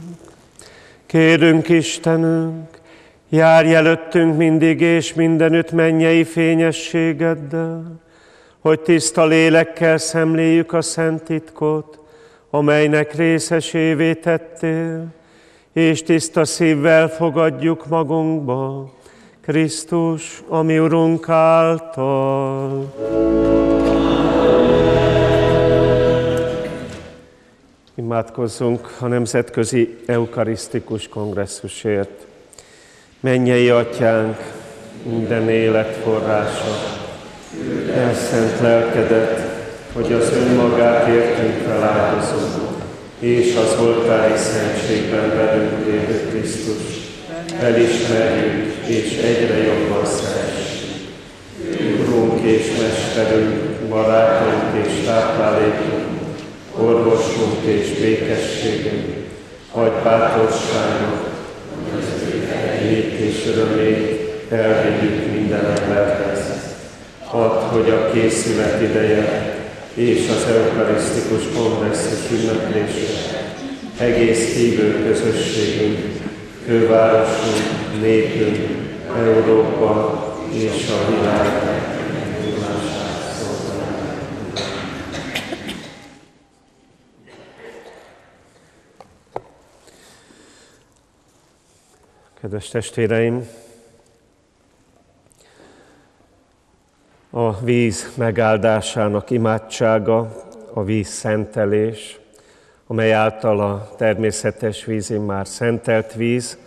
Speaker 1: kérünk Istenünk, járj előttünk mindig és mindenütt mennyei fényességeddel, hogy tiszta lélekkel szemléljük a szent titkot, amelynek részesévé tettél, és tiszta szívvel fogadjuk magunkba Krisztus, a mi Urunk által. Imádkozzunk a Nemzetközi Eukarisztikus Kongresszusért. Mennyei Atyánk, minden élet forrása, elszent lelkedet, hogy az önmagát értünk feláldozó, és az oltári szentségben velünk lévő Krisztus, felismerjük és egyre jobban szeressük. Urunk és Mesterünk, barátunk és táplálékunk, orvosunk és békességünk, adj bátorságot, hit és örömét elvigyük minden emberhez. Add, hogy a készület ideje és az eukarisztikus kongresszus ünneplése egész hívő közösségünk, fővárosunk, népünk, Európa és a világ megnyilvánulását szolgálja. Kedves testvéreim! A víz megáldásának imádsága, a víz szentelés, amely által a természetes víz immár szentelt víz,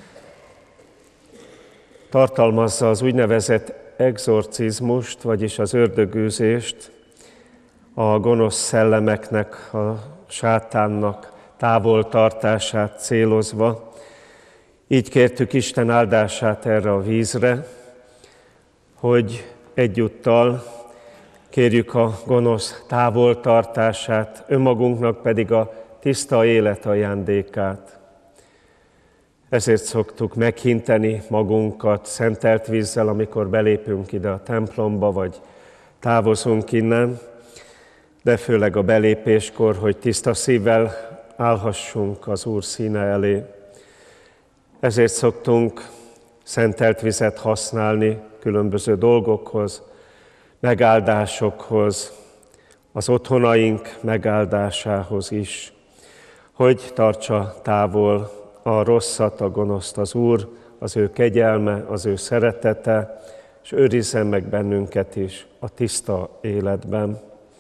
Speaker 1: tartalmazza az úgynevezett exorcizmust, vagyis az ördögűzést, a gonosz szellemeknek, a sátánnak távoltartását célozva. Így kértük Isten áldását erre a vízre, hogy egyúttal kérjük a gonosz távoltartását, önmagunknak pedig a tiszta élet ajándékát. Ezért szoktuk meghinteni magunkat szentelt vízzel, amikor belépünk ide a templomba, vagy távozunk innen, de főleg a belépéskor, hogy tiszta szívvel állhassunk az Úr színe elé. Ezért szoktunk szentelt vizet használni különböző dolgokhoz, megáldásokhoz, az otthonaink megáldásához is, hogy tartsa távol a rosszat, a gonoszt az Úr, az ő kegyelme, az ő szeretete, és őrizzen meg bennünket is a tiszta életben.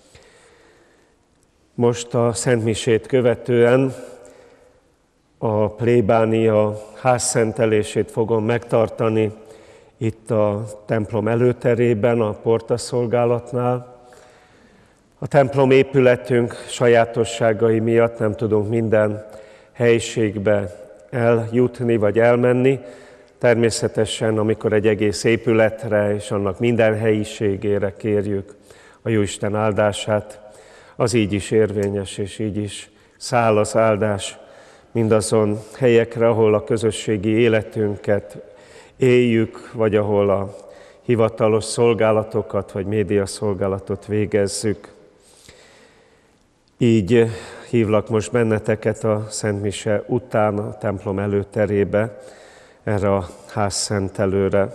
Speaker 1: Most a szentmisét követően a plébánia házszentelését fogom megtartani itt a templom előterében, a portaszolgálatnál. A templom épületünk sajátosságai miatt nem tudunk minden helyiségbe eljutni vagy elmenni. Természetesen, amikor egy egész épületre és annak minden helyiségére kérjük a Jóisten áldását, az így is érvényes, és így is száll az áldás mindazon helyekre, ahol a közösségi életünket éljük, vagy ahol a hivatalos szolgálatokat, vagy médiaszolgálatot végezzük. Így hívlak most benneteket a Szentmise után a templom előterébe, erre a házszentelőre.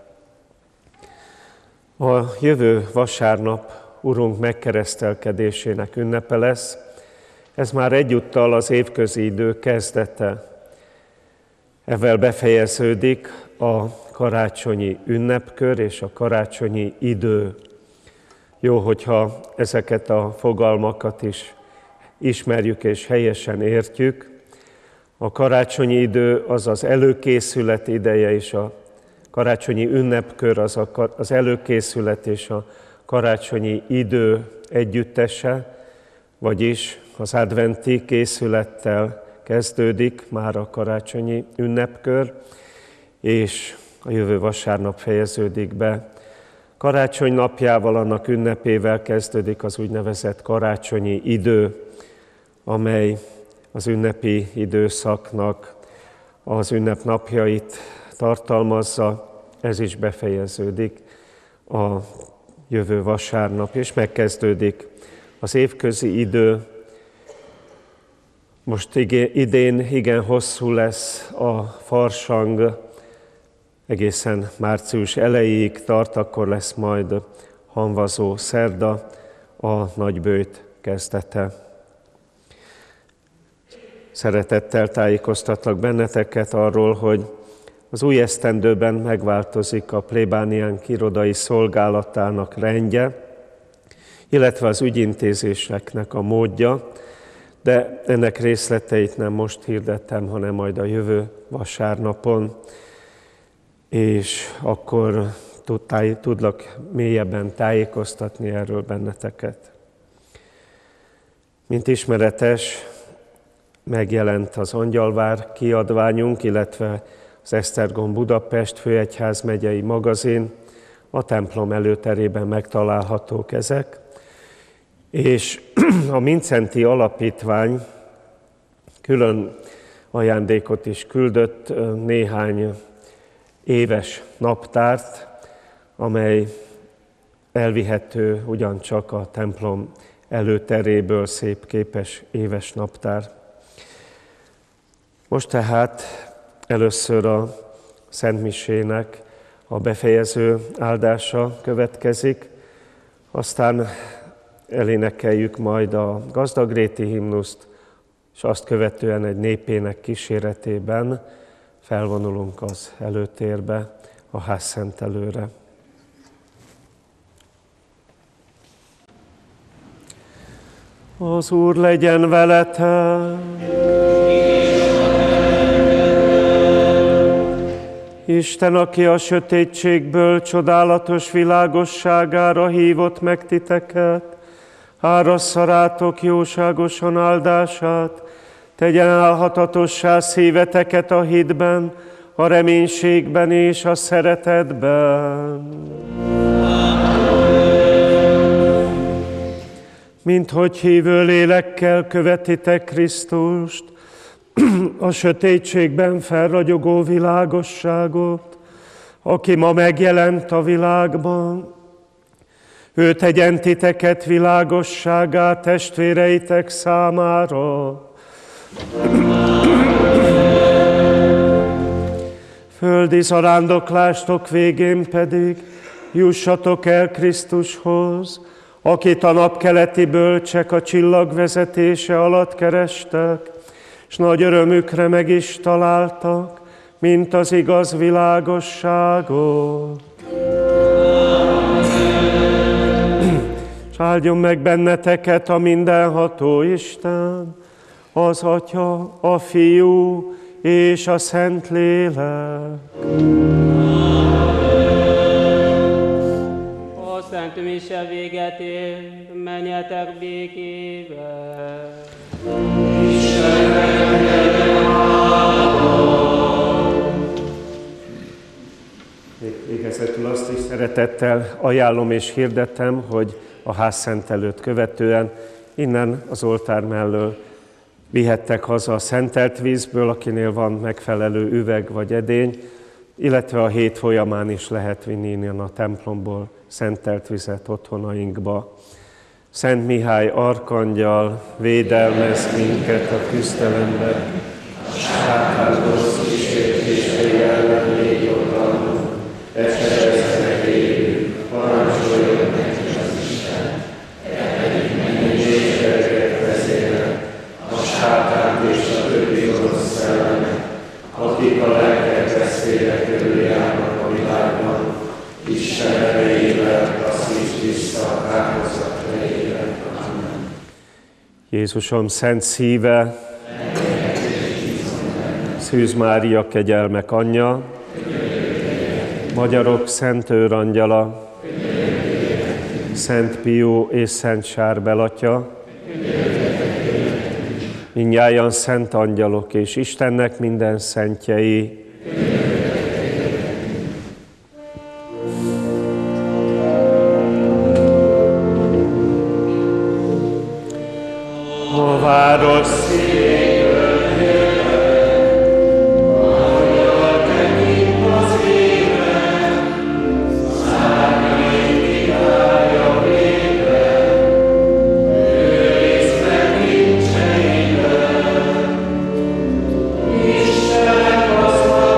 Speaker 1: A jövő vasárnap Urunk megkeresztelkedésének ünnepe lesz. Ez már egyúttal az évközi idő kezdete. Ezzel befejeződik a karácsonyi ünnepkör és a karácsonyi idő. Jó, hogyha ezeket a fogalmakat is ismerjük és helyesen értjük. A karácsonyi idő az az előkészület ideje, és a karácsonyi ünnepkör az a, az előkészület és a karácsonyi idő együttese, vagyis az adventi készülettel kezdődik már a karácsonyi ünnepkör, és a jövő vasárnap fejeződik be. Karácsony napjával, annak ünnepével kezdődik az úgynevezett karácsonyi idő, amely az ünnepi időszaknak az ünnepnapjait tartalmazza. Ez is befejeződik a jövő vasárnap, és megkezdődik az évközi idő. Most idén igen hosszú lesz a farsang, egészen március elejéig tart, akkor lesz majd hamvazó szerda, a nagyböjt kezdete. Szeretettel tájékoztatlak benneteket arról, hogy az új esztendőben megváltozik a plébániánk irodai szolgálatának rendje, illetve az ügyintézéseknek a módja, de ennek részleteit nem most hirdettem, hanem majd a jövő vasárnapon, és akkor tudlak mélyebben tájékoztatni erről benneteket. Mint ismeretes, megjelent az Angyalvár kiadványunk, illetve az Esztergom Budapest főegyházmegyei magazin, a templom előterében megtalálhatók ezek, és a Mindszenty Alapítvány külön ajándékot is küldött, néhány éves naptárt, amely elvihető ugyancsak a templom előteréből, szép képes éves naptár. Most tehát először a Szentmisének a befejező áldása következik, aztán elénekeljük majd a gazdagréti himnuszt, és azt követően egy népének kíséretében felvonulunk az előtérbe, a házszentelőre. Az Úr legyen veletek! Isten, aki a sötétségből csodálatos világosságára hívott meg titeket, árassza rátok jóságosan áldását, tegyen állhatatossá szíveteket a hitben, a reménységben és a szeretetben. Mint hogy hívő lélekkel követitek Krisztust, a sötétségben felragyogó világosságot, aki ma megjelent a világban, ő tegyen titeket világosságá testvéreitek számára. Földi zarándoklásatok végén pedig jussatok el Krisztushoz, akit a napkeleti bölcsek a csillag vezetése alatt kerestek, és nagy örömükre meg is találtak, mint az igaz világosságot. És áldjon meg benneteket a mindenható Isten, az Atya, a Fiú és a Szentlélek.
Speaker 4: A Szent Mise véget ér, menjetek békével.
Speaker 1: Végezetül azt is szeretettel ajánlom és hirdettem, hogy a házszentelőt követően innen az oltár mellől vihettek haza a szentelt vízből, akinél van megfelelő üveg vagy edény, illetve a hét folyamán is lehet vinni innen a templomból szentelt vizet otthonainkba. Szent Mihály arkangyal, védelmez minket a küzdelemben, a sátán rossz kísértései ellen légy oldalunk, esetleg élünk, parancsoljon neki az Isten, pedig mennységeket vezérel, a sátánt és a többi gonosz szellemet, akik a lelkek veszélyre körül járnak a világban, Isten erejével taszíts vissza a kárhozatra élet. Amen. Jézusom szent szíve, Szűz Mária kegyelmek anyja, magyarok szent őrangyala, Szent Pió és Szent Sárbel atya, mindnyájan szent angyalok és Istennek minden szentjei, a város szívéből jöttek, magyar tekint az élet, szárnyain királya védve, őriz meg nincseiben. Istenek az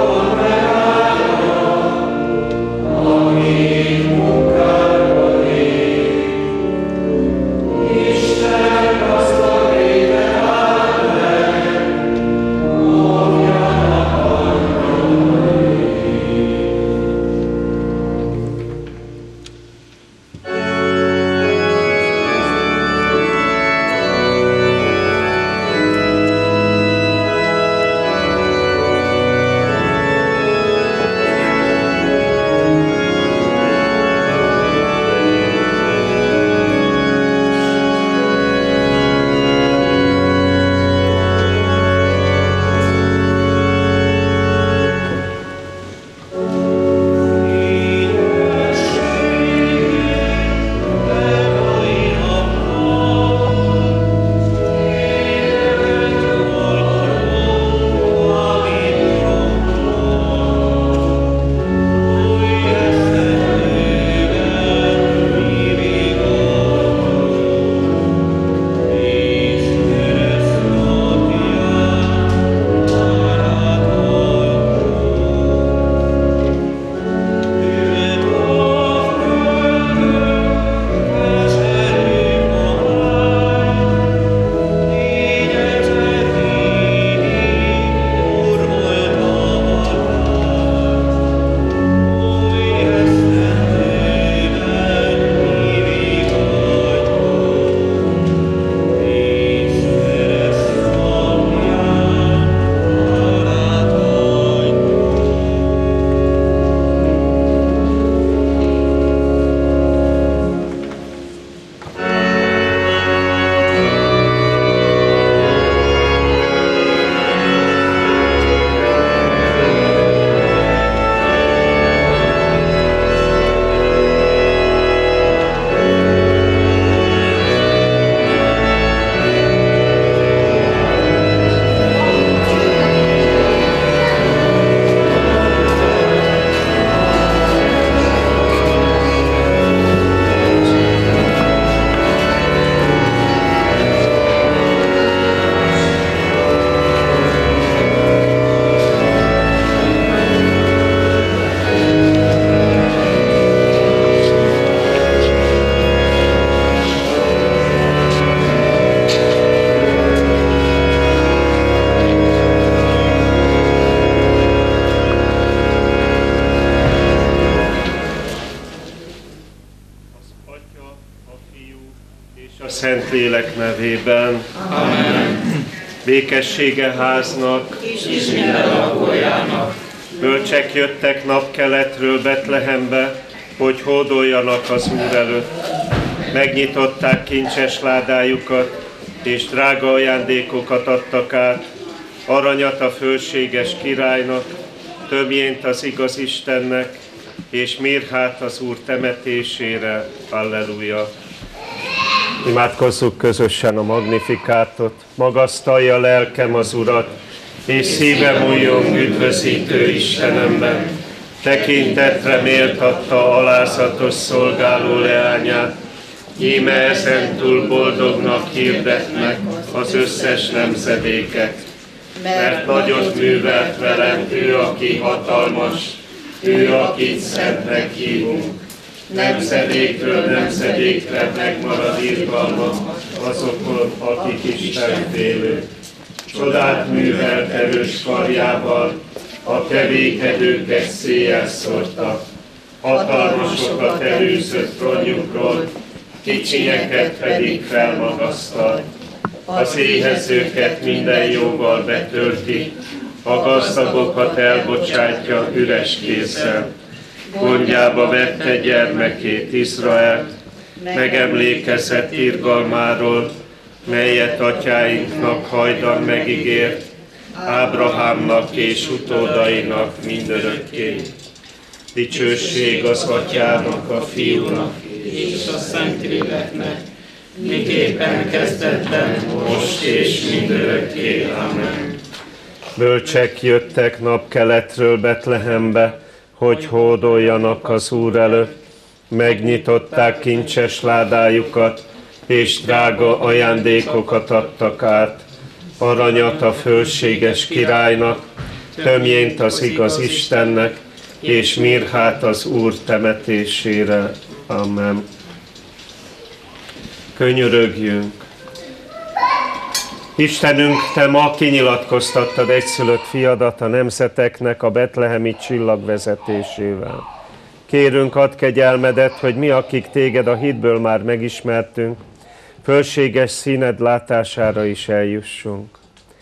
Speaker 1: Szentlélek nevében.
Speaker 7: Amen.
Speaker 1: Békessége háznak
Speaker 7: És minden lakójának.
Speaker 1: Bölcsek jöttek napkeletről Betlehembe, hogy hódoljanak az Úr előtt. Megnyitották kincses ládájukat, és drága ajándékokat adtak át, aranyat a fölséges királynak, többjént az igaz Istennek, és mirhát az Úr temetésére. Alleluja! Imádkozzuk közösen a Magnifikátot. Magasztalja lelkem az Urat, és szívem újjong üdvözítő Istenemben. Tekintetre méltatta alázatos szolgáló leányát, íme ezentúl boldognak hirdetnek az összes nemzedékek. Mert nagyot művelt velem ő, aki hatalmas, ő, akit szentnek hívunk. Nemzedékről nemzedékre megmarad irgalma azokon, akik Istenfélők. Csodát művelt erős karjával, a tevékedőket széjjel szórta. Hatalmasokat előzött trónjukról, kicsinyeket pedig felmagasztal. Az éhezőket minden jóval betölti, a gazdagokat elbocsátja üres kézzel. Gondjába vette gyermekét, Izraelt, megemlékezett irgalmáról, melyet atyáinknak hajdan megígért, Ábrahámnak és utódainak mindörökké. Dicsőség az atyának, a fiúnak
Speaker 7: És a Szentléleknek, miképpen kezdetben, most és mindörökké. Amen.
Speaker 1: Bölcsek jöttek napkeletről Betlehembe, hogy hódoljanak az Úr előtt. Megnyitották kincses ládájukat, és drága ajándékokat adtak át. Aranyat a fölséges királynak, tömjént az igaz Istennek, és mirhát az Úr temetésére. Amen. Könyörögjünk! Istenünk, Te ma kinyilatkoztattad egyszülött fiadat a nemzeteknek a betlehemi csillag vezetésével. Kérünk, add kegyelmedet, hogy mi, akik Téged a hitből már megismertünk, fölséges színed látására is eljussunk.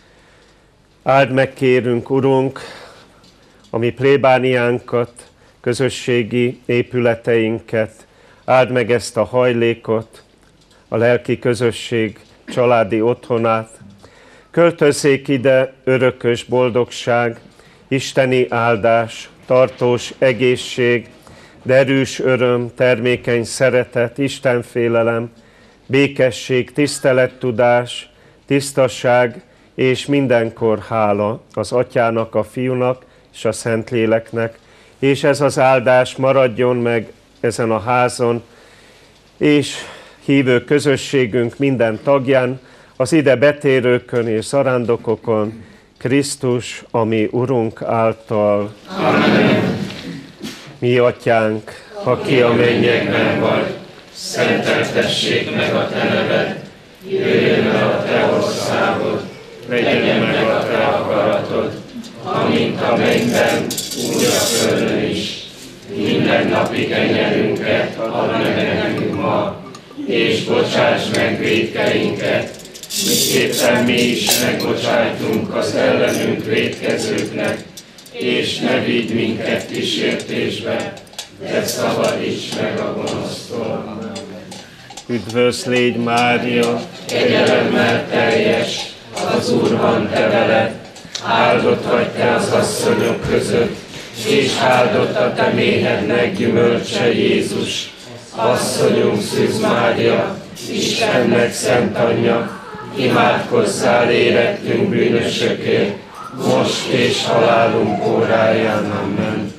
Speaker 1: Áld meg, kérünk, Urunk, a mi plébániánkat, közösségi épületeinket, áld meg ezt a hajlékot, a lelki közösség családi otthonát. Költözzék ide örökös boldogság, isteni áldás, tartós egészség, derűs öröm, termékeny szeretet, istenfélelem, békesség, tisztelettudás, tisztaság és mindenkor hála az Atyának, a Fiúnak és a Szentléleknek, és ez az áldás maradjon meg ezen a házon, és hívő közösségünk minden tagján, az ide betérőkön és zarándokokon, Krisztus, a mi Urunk által.
Speaker 7: Amen.
Speaker 1: Mi Atyánk, aki a mennyekben vagy,
Speaker 7: szenteltessék meg a Te neved, jöjjön el a Te országod, legyen meg a Te akaratod, amint a mennyben, úgy a földön is. Minden napi kenyerünket add meg nekünk ma, és bocsáss meg vétkeinket, miképpen mi is megbocsájtunk az ellenünk vétkezőknek, és ne vigy minket kísértésbe, de szabadíts meg a gonosztól.
Speaker 1: üdvözl légy Mária,
Speaker 7: Kegyelemmel teljes, az Úr van te veled, áldott vagy te az asszonyok között, és áldott a te méhednek gyümölcse Jézus. Asszonyunk Szűz Mária, Istennek szent anyja, imádkozzál érettünk bűnösökért, most és halálunk óráján. Amen.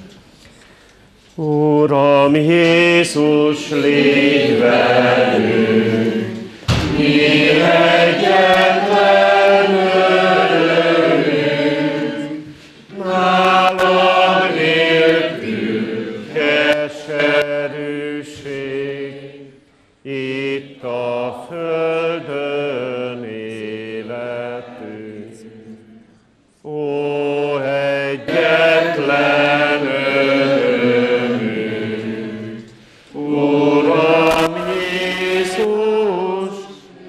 Speaker 1: Uram Jézus, légy velünk, mi egyetlen örömünk, nálad nélkül keserűség, itt a földön életünk. Ó, egyetlen örömünk, Uram Jézus,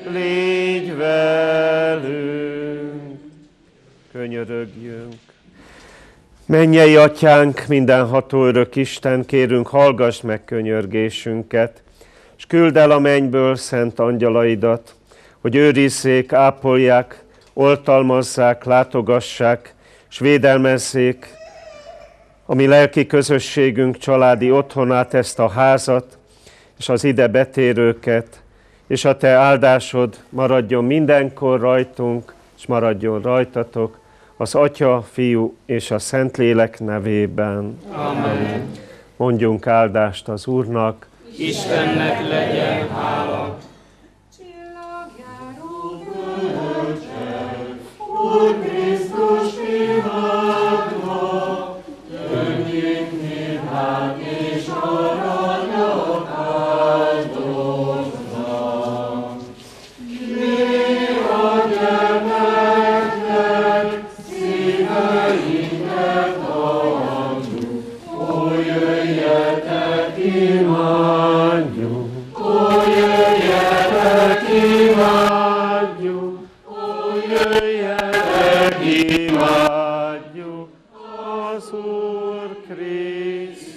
Speaker 1: Kérjünk. Mennyei Atyánk, mindenható örök Isten, kérünk, hallgass meg könyörgésünket, és küld el a mennyből szent angyalaidat, hogy őrizzék, ápolják, oltalmazzák, látogassák, és védelmezzék a mi lelki közösségünk családi otthonát, ezt a házat, és az ide betérőket, és a te áldásod maradjon mindenkor rajtunk, és maradjon rajtatok, az Atya, Fiú és a Szentlélek nevében.
Speaker 7: Amen.
Speaker 1: Mondjunk áldást az Úrnak.
Speaker 7: Istennek legyen hála. Úr Krisztus világba, könnyünk mirhát és aranyat áldoznak. Mi a gyermeknek szíveinknek adjuk, ó jöjjetek imádjuk, ó jöjjetek imádjuk, ó jöjjetek imádjuk az Úr Krisztust.